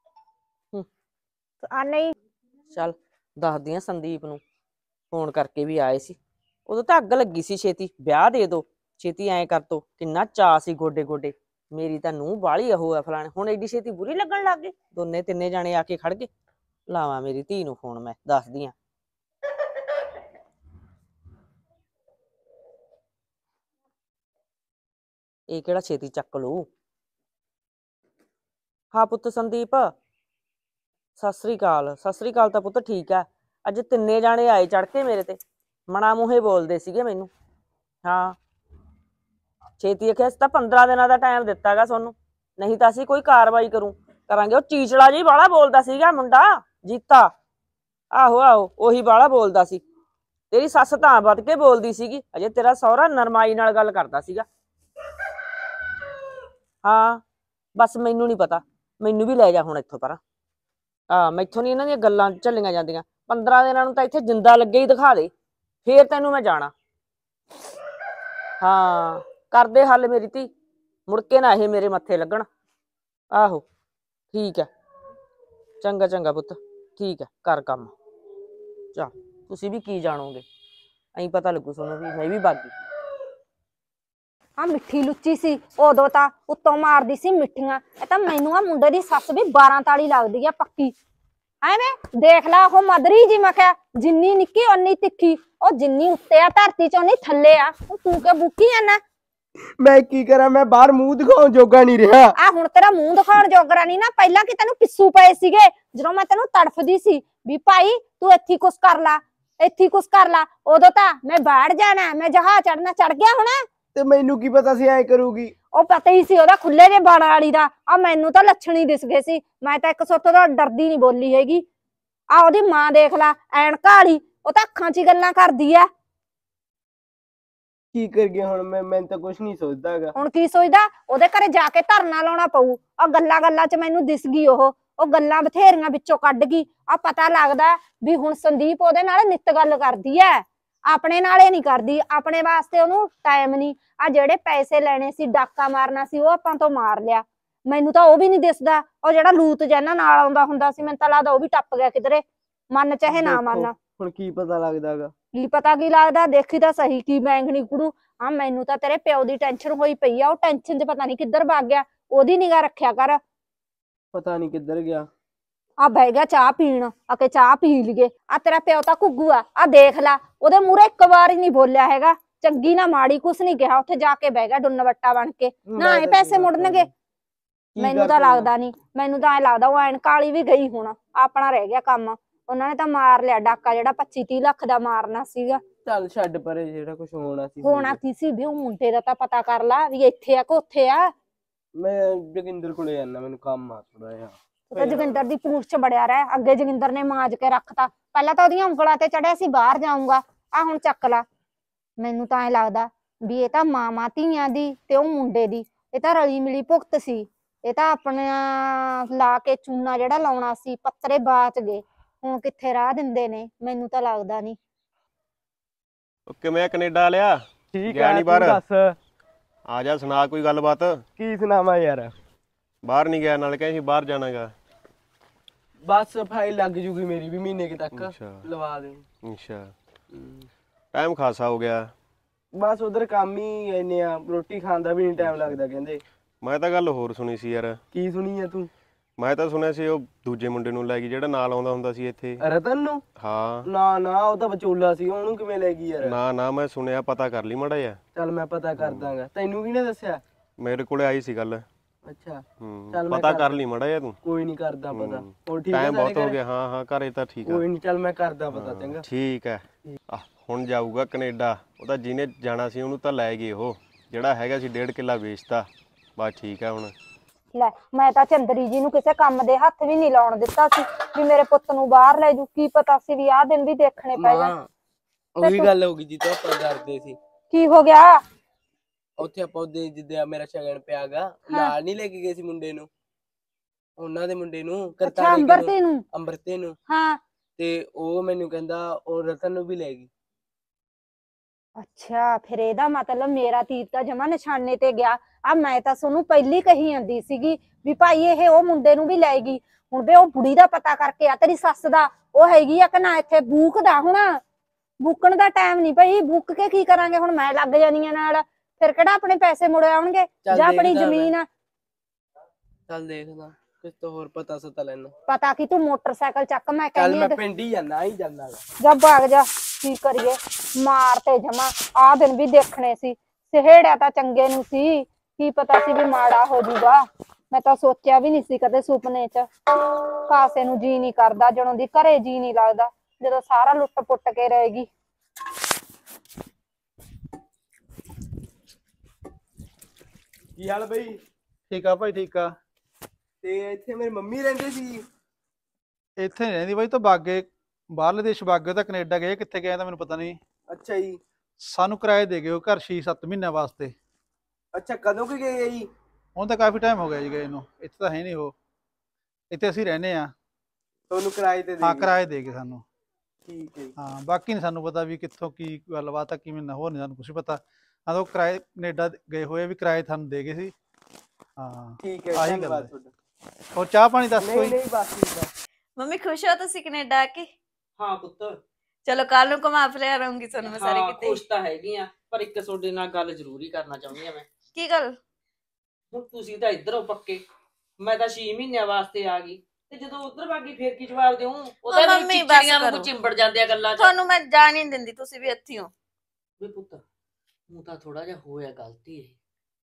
ਆ ਨਹੀਂ ਚੱਲ ਦੱਸਦੀ ਆ ਸੰਦੀਪ ਨੂੰ, ਫੋਨ ਕਰਕੇ ਵੀ ਆਏ ਸੀ। ਉਦੋਂ ਤਾਂ ਅੱਗ ਲੱਗੀ ਸੀ, ਛੇਤੀ ਵਿਆਹ ਦੇ ਦੋ, ਛੇਤੀ ਐਂ ਕਰ ਦੋ। ਕਿੰਨਾ ਚਾਅ ਸੀ ਗੋਡੇ ਗੋਡੇ, ਮੇਰੀ ਤਾਂ ਨੂੰਹ ਬਾਹਲੀ ਉਹ ਹੈ ਫਲਾਣੇ। ਹੁਣ ਐਡੀ ਛੇਤੀ ਬੁਰੀ ਲੱਗਣ ਲੱਗ ਗਈ। ਦੋਨੇ ਤਿੰਨੇ ਜਾਣੇ ਆ ਕੇ ਖੜ ਗਏ। ਲਾਵਾਂ ਮੇਰੀ ਧੀ ਨੂੰ ਫੋਨ, ਮੈਂ ਦੱਸਦੀ ਆ। ਇਹ ਕਿਹੜਾ ਛੇਤੀ ਚੱਕ ਲੂ। ਹਾਂ ਪੁੱਤ ਸੰਦੀਪ, ਸਤਿ ਸ੍ਰੀ ਅਕਾਲ। ਸਤਿ ਸ੍ਰੀ ਅਕਾਲ ਤਾਂ ਪੁੱਤ ਠੀਕ ਆ। ਅੱਜ ਤਿੰਨੇ ਜਾਣੇ ਆਏ ਚੜ ਕੇ ਮੇਰੇ ਤੇ, ਮਣਾ ਮੂੰਹੇ ਬੋਲਦੇ ਸੀਗੇ ਮੈਨੂੰ। ਹਾਂ ਛੇਤੀ ਆਖਿਆ, ਅਸੀਂ ਤਾਂ 15 ਦਿਨਾਂ ਦਾ ਟਾਈਮ ਦਿੱਤਾਗਾ ਤੁਹਾਨੂੰ, ਨਹੀਂ ਤਾਂ ਅਸੀਂ ਕੋਈ ਕਾਰਵਾਈ ਕਰਾਂਗੇ। ਉਹ ਚੀਚੜਾ ਜੀ ਬਾਹਲਾ ਬੋਲਦਾ ਸੀਗਾ ਮੁੰਡਾ, ਜੀਤਾ। ਆਹੋ ਆਹੋ ਉਹੀ ਬਾਹਲਾ ਬੋਲਦਾ ਸੀ। ਤੇਰੀ ਸੱਸ ਤਾਂ ਵੱਧ ਕੇ ਬੋਲਦੀ ਸੀਗੀ, ਅਜੇ ਤੇਰਾ ਸਹੁਰਾ ਨਰਮਾਈ ਨਾਲ ਗੱਲ ਕਰਦਾ ਸੀਗਾ। ਹਾਂ ਬਸ ਮੈਨੂੰ ਨਹੀਂ ਪਤਾ, ਮੈਨੂੰ ਵੀ ਲੈ ਜਾ ਹੁਣ ਇੱਥੋਂ ਪਰਾਂ। ਮੈਥੋਂ ਨਹੀਂ ਇਹਨਾਂ ਦੀਆਂ ਗੱਲਾਂ ਝੱਲੀਆਂ ਜਾਂਦੀਆਂ। 15 ਦਿਨਾਂ ਨੂੰ ਤਾਂ ਇੱਥੇ ਜਿੰਦਾ ਲੱਗੇ ਹੀ ਦਿਖਾ ਦੇ, ਫੇਰ ਤੈਨੂੰ ਮੈਂ ਜਾਣਾ। ਹਾਂ ਕਰਦੇ ਹੱਲ ਮੇਰੀ ਧੀ, ਮੁੜ ਕੇ ਨਾ ਇਹ ਮੇਰੇ ਮੱਥੇ ਲੱਗਣ। ਆਹੋ ਠੀਕ ਹੈ, ਚੰਗਾ ਚੰਗਾ ਪੁੱਤ, ਠੀਕ ਹੈ, ਕਰ ਕੰਮ। ਚੱਲ ਤੁਸੀਂ ਵੀ ਕੀ ਜਾਣੋਗੇ, ਐਂ ਪਤਾ ਲੱਗੂ ਤੁਹਾਨੂੰ ਵੀ ਮੈਂ ਵੀ ਬਾਗੀ। ਆ ਮਿੱਠੀ ਲੁੱਚੀ ਸੀ ਉਦੋਂ ਤਾਂ, ਉੱਤੋਂ ਮਾਰਦੀ ਸੀ ਮਿੱਠੀਆਂ। ਇਹ ਤਾਂ ਮੈਨੂੰ ਆ ਮੁੰਡੇ ਦੀ ਸੱਸ ਵੀ 12 ਤਾਲੀ ਲੱਗਦੀ ਆ ਪੱਕੀ। ਐਵੇਂ ਦੇਖ ਲਾ ਉਹ ਮਦਰੀ ਜੀ, ਮੈਂ ਕਿਹਾ ਜਿੰਨੀ ਨਿੱਕੀ ਓਨੀ ਤਿੱਖੀ। ਉਹ ਜਿੰਨੀ ਉੱਤੇ ਆ ਧਰਤੀ ਚ ਓਨੀ ਥੱਲੇ ਆ। ਤੂੰ ਕਿ ਬੁੱਕੀ ਜਾਂਦਾ? ਮੈਂ ਕੀ ਕਰਾਂ, ਮੈਂ ਬਾਹਰ ਮੂੰਹ ਦਿਖਾਉਣ ਜੋਗਾ ਨਹੀਂ ਰਿਹਾ। ਆ ਹੁਣ ਤੇਰਾ ਮੂੰਹ ਦਿਖਾਉਣ ਜੋਗਰਾ ਨਹੀਂ ਨਾ, ਪਹਿਲਾਂ ਕਿ ਤੈਨੂੰ ਪਿੱਸੂ ਪਏ ਸੀਗੇ ਜਦੋਂ ਮੈਂ ਤੈਨੂੰ ਤੜਫਦੀ ਸੀ ਵੀ ਭਾਈ ਤੂੰ ਇੱਥੇ ਕੁਛ ਕਰ ਲਾ, ਇੱਥੇ ਕੁਛ ਕਰ ਲਾ। ਉਦੋਂ ਤਾਂ ਮੈਂ ਬਾਹਰ ਜਾਣਾ, ਮੈਂ ਜਹਾਜ਼ ਚੜਨਾ, ਚੜ ਗਿਆ ਹੋਣਾ। ਤੇ ਮੈਨੂੰ ਕੀ ਪਤਾ ਸੀ ਐ ਕਰੂਗੀ। ਉਹ ਪਤਾ ਹੀ ਸੀ ਉਹਦਾ ਖੁੱਲੇ ਜੇ ਬਾਲਾਂ ਵਾਲੀ ਦਾ। ਆ ਮੈਨੂੰ ਤਾਂ ਲੱਛਣ ਹੀ ਦਿਸ ਗਏ ਸੀ। ਮੈਂ ਤਾਂ ਇੱਕ ਸੁੱਤ ਦਾ ਡਰਦੀ ਨਹੀਂ ਬੋਲੀ ਹੈਗੀ। ਆ ਉਹਦੀ ਮਾਂ ਦੇਖ ਲਾ, ਐਨਕਾਂ ਵਾਲੀ, ਉਹ ਤਾਂ ਅੱਖਾਂ 'ਚ ਹੀ ਗੱਲਾਂ ਕਰਦੀ ਆ। ਕੀ ਕਰ ਗਿਆ ਹੁਣ ਮੈਂ ਤਾਂ ਕੁਛ ਨਹੀਂ ਸੋਚਦਾ ਹੈਗਾ। ਹੁਣ ਕੀ ਸੋਚਦਾ? ਉਹਦੇ ਘਰੇ ਜਾ ਕੇ ਧਰਨਾ ਲਾਉਣਾ ਪਊ। ਆ ਗੱਲਾਂ 'ਚ ਮੈਨੂੰ ਦਿਸ ਗਈ ਉਹ ਗੱਲਾਂ ਬਥੇਰੀਆਂ ਵਿੱਚੋਂ ਕੱਢ ਗਈ। ਆ ਪਤਾ ਲੱਗਦਾ ਵੀ ਹੁਣ ਸੰਦੀਪ ਉਹਦੇ ਨਾਲ ਨਿੱਤ ਗੱਲ ਕਰਦੀ ਐ, ਆਪਣੇ ਨਾਲੇ ਨਹੀਂ ਕਰਦੀ। ਆਪਣੇ ਵਾਸਤੇ ਉਹਨੂੰ ਟਾਈਮ ਨਹੀਂ। ਆ ਜਿਹੜੇ ਪੈਸੇ ਲੈਣੇ ਸੀ, ਡਾਕਾ ਮਾਰਨਾ ਸੀ, ਉਹ ਆਪਾਂ ਤੋਂ ਮਾਰ ਲਿਆ। ਮੈਨੂੰ ਤਾਂ ਉਹ ਵੀ ਨਹੀਂ ਦਿਸਦਾ। ਉਹ ਜਿਹੜਾ ਲੂਤ ਜੈਨਾ ਨਾਲ ਆਉਂਦਾ ਹੁੰਦਾ ਸੀ, ਮੈਨੂੰ ਤਾਂ ਲੱਗਦਾ ਉਹ ਵੀ ਟੱਪ ਗਿਆ ਕਿਧਰੇ, ਮੰਨ ਚਾਹੇ ਨਾ ਮੰਨ। ਹੁਣ ਕੀ ਪਤਾ ਲੱਗਦਾਗਾ? ਕੀ ਪਤਾ ਕੀ ਲੱਗਦਾ? ਦੇਖੀ ਤਾਂ ਸਹੀ ਕੀ ਬੈਂਗਣੀ ਕੁੜੂ। ਆ ਮੈਨੂੰ ਤਾਂ ਤੇਰੇ ਪਿਓ ਦੀ ਟੈਨਸ਼ਨ ਹੋਈ ਪਈ ਆ। ਉਹ ਟੈਨਸ਼ਨ 'ਚ ਪਤਾ ਨਹੀਂ ਕਿੱਧਰ ਭੱਗ ਗਿਆ। ਉਹਦੀ ਨਿਗਾਹ ਰੱਖਿਆ ਕਰ। ਪਤਾ ਨਹੀਂ ਕਿੱਧਰ ਗਿਆ। ਆ ਬਹਿ ਗਿਆ ਚਾਹ ਪੀਣ, ਆ ਕੇ ਚਾਹ ਪੀ ਲਈਏ। ਆ ਤੇਰਾ ਪਿਓ ਤਾਂ ਘੁੱਗੂ ਆ ਦੇਖ ਲਾ, ਉਹਦੇ ਮੂਹਰੇ ਇੱਕ ਵਾਰ ਹੀ ਨਹੀਂ ਬੋਲਿਆ ਹੈਗਾ, ਚੰਗੀ ਨਾ ਮਾੜੀ ਕੁਛ ਨਹੀਂ ਕਿਹਾ। ਉੱਥੇ ਜਾ ਕੇ ਬਹਿ ਗਿਆ ਡੁੰਨ ਵੱਟਾ ਬਣ ਕੇ। ਨਾ ਇਹ ਪੈਸੇ ਮੁੜਨਗੇ? ਮੈਨੂੰ ਤਾਂ ਲੱਗਦਾ ਨਹੀਂ। ਮੈਨੂੰ ਤਾਂ ਐ ਲੱਗਦਾ ਉਹ ਐਨਕਾਂ ਵਾਲੀ ਵੀ ਗਈ ਹੁਣ, ਆਪਣਾ ਰਹਿ ਗਿਆ ਕੰਮ। ਉਹਨਾਂ ਨੇ ਤਾਂ ਮਾਰ ਲਿਆ ਡਾਕਾ, ਜਿਹੜਾ 25-30 ਲੱਖ ਦਾ ਮਾਰਨਾ ਸੀਗਾ। ਚੱਲ ਛੱਡ ਪਰੇ, ਜਿਹੜਾ ਕੁਛ ਹੋਣਾ ਸੀ ਹੋਣਾ ਕੀ ਸੀ ਵੀ। ਉਹ ਮੁੰਡੇ ਦਾ ਤਾਂ ਪਤਾ ਕਰ ਲਾ ਵੀ ਇੱਥੇ ਆ ਕਿ ਉੱਥੇ ਆ। ਮੈਂ ਜੋਗਿੰਦਰ ਕੋਲੇ ਜਾਣਾ, ਮੈਨੂੰ ਕੰਮ ਆ ਥੋੜਾ ਜਿਹਾ। ਤੇ ਜੋਗਿੰਦਰ ਦੀ ਪੂਛ 'ਚ ਬੜਿਆ ਰਹਿ। ਅੱਗੇ ਜੋਗਿੰਦਰ ਨੇ ਮਾਂਜ ਕੇ ਰੱਖਤਾ। ਪਹਿਲਾਂ ਤਾਂ ਉਹਦੀਆਂ ਉਂਗਲਾਂ ਤੇ ਚੜਿਆ ਸੀ ਬਾਹਰ ਜਾਊਂਗਾ, ਆ ਹੁਣ ਚੱਕ ਲਾ। ਮੈਨੂੰ ਤਾਂ ਐ ਲੱਗਦਾ ਵੀ ਇਹ ਤਾਂ ਮਾਵਾਂ ਧੀਆਂ ਦੀ ਤੇ ਉਹ ਮੁੰਡੇ ਦੀ, ਇਹ ਤਾਂ ਰਲੀ ਮਿਲੀ ਭੁਗਤ ਸੀ। ਇਹ ਤਾਂ ਆਪਣਾ ਲਾ ਕੇ ਚੂਨਾ ਜਿਹੜਾ ਲਾਉਣਾ ਸੀ, ਪੱਤਰੇ ਬਾਚ ਗਏ। ਹੁਣ ਕਿੱਥੇ ਰਾਹ ਦਿੰਦੇ ਨੇ, ਮੈਨੂੰ ਤਾਂ ਲੱਗਦਾ ਨਹੀਂ। ਕਿਵੇਂ ਕੈਨੇਡਾ ਲਿਆ? ਠੀਕ ਗਿਆ ਆ, ਨੀ ਤੂੰ ਬਾਹਰ? ਦੱਸ ਆ ਜਾ, ਸੁਣਾ ਕੋਈ ਗੱਲਬਾਤ। ਕੀ ਸੁਣਾਵਾਂ ਯਾਰ। ਬਾਹਰ ਨਹੀਂ ਗਿਆ, ਨਾਲ ਕਹਿੰਦੇ ਸੀ ਬਾਹਰ ਜਾਣਾਗਾ। ਬਸ ਫਾਈਲ ਲੱਗ ਜੂਗੀ ਮੇਰੀ ਵੀ ਮਹੀਨੇ ਕੁ ਤੱਕ ਅੱਛਾ ਲਵਾ ਦੇ। ਅੱਛਾ ਟਾਈਮ ਖਾਸਾ ਹੋ ਗਿਆ। ਬਸ ਉਧਰ ਕੰਮ ਹੀ ਇੰਨੇ ਆ, ਰੋਟੀ ਖਾਣ ਦਾ ਵੀ ਨਹੀਂ ਟਾਈਮ ਲੱਗਦਾ ਕਹਿੰਦੇ। ਮੈਂ ਤਾਂ ਗੱਲ ਹੋਰ ਸੁਣੀ ਸੀ ਯਾਰ। ਕੀ ਸੁਣੀ ਆ ਤੂੰ? ਮੈਂ ਤਾਂ ਸੁਣਿਆ ਸੀ ਉਹ ਦੂਜੇ ਮੁੰਡੇ ਨੂੰ ਲੈ ਗਈ ਜਿਹੜਾ ਨਾਲ ਆਉਂਦਾ ਹੁੰਦਾ ਸੀ ਇੱਥੇ। ਰਤਨ ਨੂੰ? ਹਾਂ ਨਾ ਨਾ, ਉਹ ਤਾਂ ਵਿਚੋਲਾ ਸੀ, ਉਹਨੂੰ ਕਿਵੇਂ ਲੈ ਗਈ ਯਾਰ? ਨਾ ਨਾ, ਮੈਂ ਸੁਣਿਆ, ਪਤਾ ਕਰ ਲਈ ਮਾੜਾ ਜਿਹਾ। ਚੱਲ ਮੈਂ ਪਤਾ ਕਰ ਦਾਂਗਾ। ਤੈਨੂੰ ਕਿਹਨੇ ਦੱਸਿਆ? ਮੇਰੇ ਕੋਲੇ ਆਈ ਸੀ ਗੱਲ। ਅੱਛਾ ਹੂੰ ਚੱਲ ਮੈਂ ਪਤਾ ਕਰ ਲਈ ਮਾੜਾ ਜਿਹਾ ਤੂੰ। ਕੋਈ ਨਹੀਂ ਕਰਦਾ ਪਤਾ। ਹੋਰ ਠੀਕ ਹੈ? ਟਾਈਮ ਬਹੁਤ ਹੋ ਗਿਆ। ਹਾਂ ਹਾਂ ਘਰੇ ਤਾਂ ਠੀਕ ਆ। ਕੋਈ ਨਹੀਂ, ਚੱਲ ਮੈਂ ਕਰਦਾ ਪਤਾ। ਚੰਗਾ ਠੀਕ ਹੈ। ਹੁਣ ਜਾਊਗਾ ਕੈਨੇਡਾ। ਉਹਦਾ ਜਿਹਨੇ ਜਾਣਾ ਸੀ ਉਹਨੂੰ ਤਾਂ ਲੈ ਗਏ ਉਹ, ਜਿਹੜਾ ਹੈਗਾ ਸੀ 1.5 ਕਿੱਲਾ ਵੇਚਤਾ। ਬਸ ਠੀਕ ਹੈ ਹੁਣ। ਲੈ ਮੈਂ ਤਾਂ ਚੰਦਰੀ ਜੀ ਨੂੰ ਕਿਸੇ ਕੰਮ ਦੇ ਹੱਥ ਵੀ ਨਹੀਂ ਲਾਉਣ ਦਿੱਤਾ ਸੀ ਵੀ ਮੇਰੇ ਪੁੱਤ ਨੂੰ ਬਾਹਰ ਲੈ ਜੂ। ਕੀ ਪਤਾ ਸੀ ਵੀ ਆਹ ਦਿਨ ਵੀ ਦੇਖਣੇ ਪੈ ਜਾਣ। ਉਹੀ ਗੱਲ ਹੋ ਗਈ ਜਿੱਦੋਂ ਆਪਾਂ ਡਰਦੇ ਸੀ। ਕੀ ਹੋ ਗਿਆ? ਉੱਥੇ ਆਪਾਂ ਉਹਦੇ ਜਿੱਦਾਂ ਮੇਰਾ ਸ਼ਗਨ ਪਿਆਗਾ, ਨਾਲ ਨਹੀਂ ਲੈ ਕੇ ਗਏ ਸੀ ਮੁੰਡੇ ਨੂੰ, ਉਹਨਾਂ ਦੇ ਮੁੰਡੇ ਨੂੰ, ਅੱਛਾ ਅੰਬਰਤੇ ਨੂੰ। ਅੰਬਰਤੇ ਨੂੰ। ਹਾਂ ਤੇ ਉਹ ਮੈਨੂੰ ਕਹਿੰਦਾ ਉਹ ਰਤਨ ਨੂੰ ਵੀ ਲੈ ਗਈ। ਅੱਛਾ ਫਿਰ ਇਹਦਾ ਮਤਲਬ ਮੇਰਾ ਤੀਰ ਤਾਂ ਜਮਾ ਨਿਸ਼ਾਨੇ ਤੇ ਗਿਆ। ਆ ਮੈਂ ਤਾਂ ਤੁਹਾਨੂੰ ਪਹਿਲੀ ਕਹੀ ਜਾਂਦੀ ਸੀਗੀ ਵੀ ਭਾਈ ਇਹ ਉਹ ਮੁੰਡੇ ਨੂੰ ਵੀ ਲੈ ਗਈ। ਹੁਣ ਵੇ ਉਹ ਬੁੜੀ ਦਾ ਪਤਾ ਕਰਕੇ ਆ, ਤੇਰੀ ਸੱਸ ਦਾ, ਉਹ ਹੈਗੀ ਆ ਕਿ ਨਾ ਇੱਥੇ ਬੂਕਦਾ। ਹੁਣ ਬੂਕਣ ਦਾ ਟਾਈਮ ਨਹੀਂ ਭਾਈ, ਬੁੱਕ ਕੇ ਕੀ ਕਰਾਂਗੇ ਹੁਣ? ਮੈਂ ਲੱਗ ਜਾਣੀ ਆ ਨਾਲ, ਫਿਰ ਕਿਹੜਾ ਆਪਣੇ ਪੈਸੇ ਮੁੜ ਆਉਣਗੇ ਜਾਂ ਆਪਣੀ ਜ਼ਮੀਨ ਆ। ਚੱਲ ਦੇਖਦਾ ਕੁਝ ਤਾਂ ਹੋਰ ਪਤਾ ਸਤਾ ਲੈਣਾ। ਪਤਾ ਕੀ ਤੂੰ ਮੋਟਰਸਾਈਕਲ ਚੱਕ, ਮੈਂ ਚੱਲ ਕਹਿੰਦੀ ਮੈਂ ਪਿੰਡ ਹੀ ਜਾਂਦਾ ਹੀ ਜਾਂਦਾ। ਜਾ ਭਾਗ ਜਾ। ਕੀ ਕਰੀਏ, ਮਾਰ ਤੇ ਜਮਾ। ਆਹ ਦਿਨ ਵੀ ਦੇਖਣੇ ਸੀ। ਸਹੇੜਿਆ ਤਾਂ ਚੰਗੇ ਨੂੰ ਸੀ, ਕੀ ਪਤਾ ਸੀ ਵੀ ਮਾੜਾ ਹੋ ਜਾਊਗਾ। ਮੈਂ ਤਾਂ ਸੋਚਿਆ ਵੀ ਨਹੀਂ ਸੀ ਕਦੇ ਸੁਪਨੇ 'ਚ। ਕਾਸੇ ਨੂੰ ਜੀ ਨਹੀਂ ਕਰਦਾ, ਜਦੋਂ ਦੀ ਘਰੇ ਜੀ ਨਹੀਂ ਲੱਗਦਾ, ਜਦੋਂ ਸਾਰਾ ਲੁੱਟ ਪੁੱਟ ਕੇ ਰਹੇਗੀ। ਕੀ ਹਾਲ ਬਈ? ਠੀਕ ਆ ਭਾਈ, ਠੀਕ ਆ। ਤੇ ਇੱਥੇ ਮੇਰੀ ਮੰਮੀ ਰਹਿੰਦੇ ਸੀ। ਇੱਥੇ ਨੀ ਰਹਿੰਦੀ ਬਾਈ, ਤਾਂ ਬਾਗੇ ਬਾਹਰਲੇ ਦੇਸ਼ ਬਾਗੇ, ਤਾਂ ਕੈਨੇਡਾ ਗਏ, ਕਿੱਥੇ ਗਏ ਤਾਂ ਮੈਨੂੰ ਪਤਾ ਨਹੀਂ। ਅੱਛਾ ਜੀ। ਸਾਨੂੰ ਕਿਰਾਏ ਦੇ ਗਏ ਉਹ ਘਰ 6-7 ਮਹੀਨਿਆਂ ਵਾਸਤੇ। ਅੱਛਾ ਕਦੋਂ ਕਿ ਗਏ ਜੀ? ਹੁਣ ਤਾਂ ਕਾਫੀ ਟਾਈਮ ਹੋ ਗਿਆ ਜੀ ਗਏ ਨੂੰ। ਇੱਥੇ ਤਾਂ ਹੈ ਨਹੀਂ ਉਹ, ਇੱਥੇ ਅਸੀਂ ਰਹਿੰਦੇ ਆ। ਤੁਹਾਨੂੰ ਕਿਰਾਏ ਤੇ ਹਾਂ ਕਿਰਾਏ ਦੇ ਗਏ ਸਾਨੂੰ। ਠੀਕ ਹੈ ਜੀ। ਹਾਂ ਬਾਕੀ ਨਹੀਂ ਸਾਨੂੰ ਪਤਾ ਵੀ ਕਿੱਥੋਂ ਕੀ ਗੱਲਬਾਤ ਆ, ਕਿਵੇਂ ਨਾ, ਹੋਰ ਨਹੀਂ ਸਾਨੂੰ ਕੁਛ ਪਤਾ। ਹਾਂ ਉਹ ਕਿਰਾਏ ਕੈਨੇਡਾ ਗਏ ਹੋਏ ਵੀ ਕਿਰਾਏ ਸਾਨੂੰ ਦੇ ਗਏ ਸੀ। ਹਾਂ ਠੀਕ ਹੈ, ਆਹੀ ਗੱਲ ਧੰਨਵਾਦ ਹੈ। ਤੁਹਾਡਾ। ਹੋਰ ਚਾਹ ਪਾਣੀ ਦੱਸ ਨਹੀਂ ਕੋਈ। ਨਹੀਂ ਬਸ ਠੀਕ ਆ। ਮੰਮੀ ਖੁਸ਼ ਹੋ ਤੁਸੀਂ ਕੈਨੇਡਾ ਆ ਕੇ? ਹਾਂ ਪੁੱਤ। ਚਲੋ ਕੱਲ ਨੂੰ ਘੁਮਾ ਫਿਰਿਆ ਰਹੂੰਗੀ ਤੁਹਾਨੂੰ ਮੈਂ ਸਾਰੇ ਹਾਂ ਕਿਤੇ। ਖੁਸ਼ ਤਾਂ ਹੈਗੀ ਆ, ਪਰ ਇੱਕ ਤੁਹਾਡੇ ਨਾਲ ਗੱਲ ਜ਼ਰੂਰੀ ਕਰਨਾ ਚਾਹੁੰਦੀ ਆ ਮੈਂ। ਕੀ ਗੱਲ? ਹੁਣ ਤੁਸੀਂ ਤਾਂ ਇੱਧਰੋਂ ਪੱਕੇ, ਮੈਂ ਤਾਂ 6 ਮਹੀਨਿਆਂ ਵਾਸਤੇ ਆ ਗਈ, ਤੇ ਜਦੋਂ ਉਧਰ ਬਾਗੀ ਫੇਰ ਕੀ ਜਵਾਬ ਦੇਉਂ? ਉਹਦਾ ਮੰਮੀ ਬਸ ਚਿੜੀਆਂ ਕਰੋ। ਵਾਂਗੂ ਚਿੰਬੜ ਜਾਂਦੇ ਆ ਗੱਲਾਂ 'ਚ। ਤੁਹਾਨੂੰ ਮੈਂ ਜਾਣ ਹੀ ਨਹੀਂ ਦਿੰਦੀ, ਤੁਸੀਂ ਵੀ ਇੱਥੇ ਹੋ। ਵੀ ਪੁੱਤ ਉਹ ਤਾਂ ਥੋੜਾ ਜਿਹਾ ਹੋਇਆ ਗਲਤੀ ਹੈ।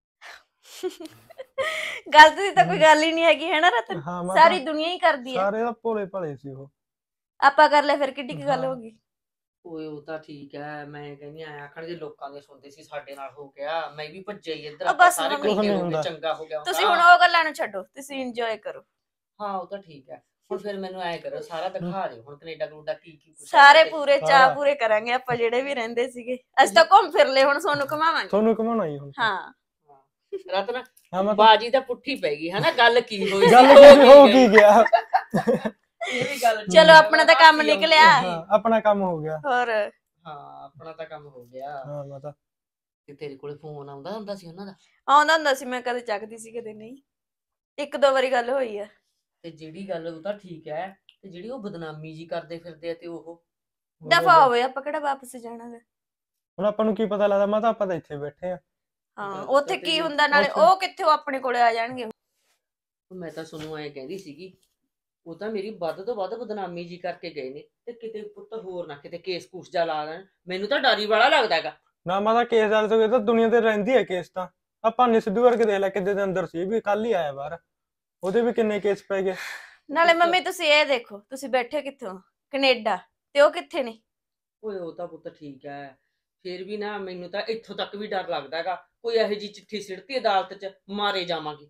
ਗਲਤ ਦੀ ਤਾਂ ਕੋਈ ਗੱਲ ਹੀ ਨਹੀਂ ਹੈਗੀ, ਹੈ ਨਾ ਰਤਨ? ਹਾਂ ਸਾਰੀ ਦੁਨੀਆ ਹੀ ਕਰਦੀ ਹੈ। ਸਾਰੇ ਤਾਂ ਭੋਲੇ ਭਾਲੇ ਸੀ ਉਹ। ਆਪਾਂ ਕਰ ਲੈ ਫਿਰ, ਕਿੱਡੀ ਕੀ ਗੱਲ ਹੋ ਗਈ? ਓਏ ਉਹ ਤਾਂ ਠੀਕ ਹੈ, ਮੈਂ ਕਹਿੰਦੀ ਆ ਆਖਣਗੇ ਲੋਕਾਂ ਦੇ ਸੁਣਦੇ ਸੀ ਸਾਡੇ ਨਾਲ ਹੋ ਗਿਆ, ਮੈਂ ਵੀ ਭੱਜਿਆ ਹੀ ਇੱਧਰ। ਉਹ ਆਪਾਂ ਬਸ ਸਾਰੇ ਮੰਮੀ, ਇਕੱਠੇ ਹੋ ਗਏ, ਚੰਗਾ ਹੋ ਗਿਆ ਤੁਸੀਂ ਹੁੰਦਾ। ਹੁਣ ਉਹ ਗੱਲਾਂ ਨੂੰ ਛੱਡੋ, ਤੁਸੀਂ ਇੰਜੋਏ ਕਰੋ। ਹਾਂ ਉਹ ਤਾਂ ਠੀਕ ਹੈ। ਹੁਣ ਫਿਰ ਮੈਨੂੰ ਐ ਕਰੋ, ਸਾਰਾ ਦਿਖਾ ਦਿਓ ਹੁਣ ਕੈਨੇਡਾ ਕਨੂਡਾ ਕੀ ਕੀ ਕੁਛ ਹੈ ਸਾਰੇ ਤੇ- ਪੂਰੇ ਚਾਅ ਪੂਰੇ ਕਰਾਂਗੇ ਆਪਾਂ, ਜਿਹੜੇ ਵੀ ਰਹਿੰਦੇ ਸੀਗੇ। ਅਸੀਂ ਤਾਂ ਘੁੰਮ ਫਿਰ ਲਏ, ਹੁਣ ਤੁਹਾਨੂੰ ਘੁਮਾਵਾਂਗੇ। ਤੁਹਾਨੂੰ ਘਮਾਉਣਾ ਹੀ ਹੁਣ। ਹਾਂ ਰਤਨ ਹਾਂ ਮੈਂ ਬਾਜੀ ਤਾਂ ਪੁੱਠੀ ਪੈ ਗਈ ਹਨਾ, ਗੱਲ ਕੀ ਹੋਈ ਸੀ? ਗੱਲ ਹੋ ਕੀ ਗਿਆ। ਇਹ ਵੀ ਗੱਲ ਠੀਕ ਚਲੋ ਹੈ, ਆਪਣਾ ਤਾਂ ਕੰਮ ਬਾਕੀ ਨਿਕਲਿਆ। ਹਾਂ ਆਪਣਾ ਕੰਮ ਹੋ ਗਿਆ। ਹੋਰ ਹਾਂ ਆਪਣਾ ਤਾਂ ਕੰਮ ਹੋ ਗਿਆ। ਹਾਂ ਮਾਤਾ ਤੇ ਤੇਰੇ ਕੋਲੇ ਫੋਨ ਆਉਂਦਾ ਹੁੰਦਾ ਸੀ ਉਹਨਾਂ ਦਾ? ਆਉਂਦਾ ਹੁੰਦਾ ਸੀ, ਮੈਂ ਕਦੇ ਚੱਕਦੀ ਸੀ ਕਦੇ ਨਹੀਂ। ਇੱਕ ਦੋ ਵਾਰੀ ਗੱਲ ਹੋਈ ਆ। ਤੇ ਜਿਹੜੀ ਗੱਲ ਉਹ ਤਾਂ ਠੀਕ ਹੈ, ਤੇ ਜਿਹੜੀ ਉਹ ਬਦਨਾਮੀ ਜੀ ਕਰਦੇ ਫਿਰਦੇ ਆ ਤੇ ਉਹ ਦਫਾ ਹੋਵੇ, ਆਪਾਂ ਕਿਹੜਾ ਵਾਪਸ ਜਾਣਾਗਾ। ਹੁਣ ਆਪਾਂ ਨੂੰ ਕੀ ਪਤਾ ਲੱਗਦਾ ਮਾਤਾ, ਆਪਾਂ ਤਾਂ ਇੱਥੇ ਬੈਠੇ ਆ। ਹਾਂ ਉੱਥੇ ਕੀ ਹੁੰਦਾ, ਨਾਲੇ ਉਹ ਕਿੱਥੇ ਆਪਣੇ ਕੋਲੇ ਆ ਜਾਣਗੇ। ਮੈਂ ਤਾਂ ਸੁਣੂ ਐ ਕਹਿੰਦੀ ਸੀਗੀ, ਉਹ ਤਾਂ ਮੇਰੀ ਵੱਧ ਤੋਂ ਵੱਧ ਬਦਨਾਮੀ ਜੀ ਕਰਕੇ ਗਏ ਨੇ, ਤੇ ਕਿਤੇ ਪੁੱਤ ਹੋਰ ਨਾ ਕਿਤੇ ਕੇਸ ਕੂਸ ਜਾ ਲਾ ਦੇਣ। ਮੈਨੂੰ ਤਾਂ ਡਰ ਹੀ ਵਾਲਾ ਲੱਗਦਾ ਹੈਗਾ। ਨਾ ਮਾਤਾ ਕੇਸ ਵਾਲੇ ਤੋਂ ਤਾਂ ਦੁਨੀਆ ਤੇ ਰਹਿੰਦੀ ਹੈ ਕੇਸ ਤਾਂ। ਆਪਾਂ ਨੇ ਸਿੱਧੂ ਵਰਗੇ ਦੇਖ ਲੈ ਕਿੱਦੇ ਦੇ ਅੰਦਰ ਸੀ, ਵੀ ਕੱਲ ਹੀ ਆਇਆ ਬਾਹਰ, ਉਹਦੇ ਵੀ ਕਿੰਨੇ ਕੇਸ ਪੈ ਗਏ। ਨਾਲੇ ਮੰਮੀ ਤੁਸੀਂ ਇਹ ਦੇਖੋ, ਤੁਸੀਂ ਬੈਠੇ ਕਿੱਥੋਂ? ਕੈਨੇਡਾ, ਤੇ ਉਹ ਕਿੱਥੇ ਨੇ? ਓਏ ਉਹ ਤਾਂ ਪੁੱਤ ਠੀਕ ਹੈ, ਫੇਰ ਵੀ ਨਾ ਮੈਨੂੰ ਤਾਂ ਇੱਥੋਂ ਤੱਕ ਵੀ ਡਰ ਲੱਗਦਾ ਹੈਗਾ, ਕੋਈ ਇਹੋ ਜਿਹੀ ਚਿੱਠੀ ਸਿੱਟਤੀ ਅਦਾਲਤ 'ਚ, ਮਾਰੇ ਜਾਵਾਂਗੇ।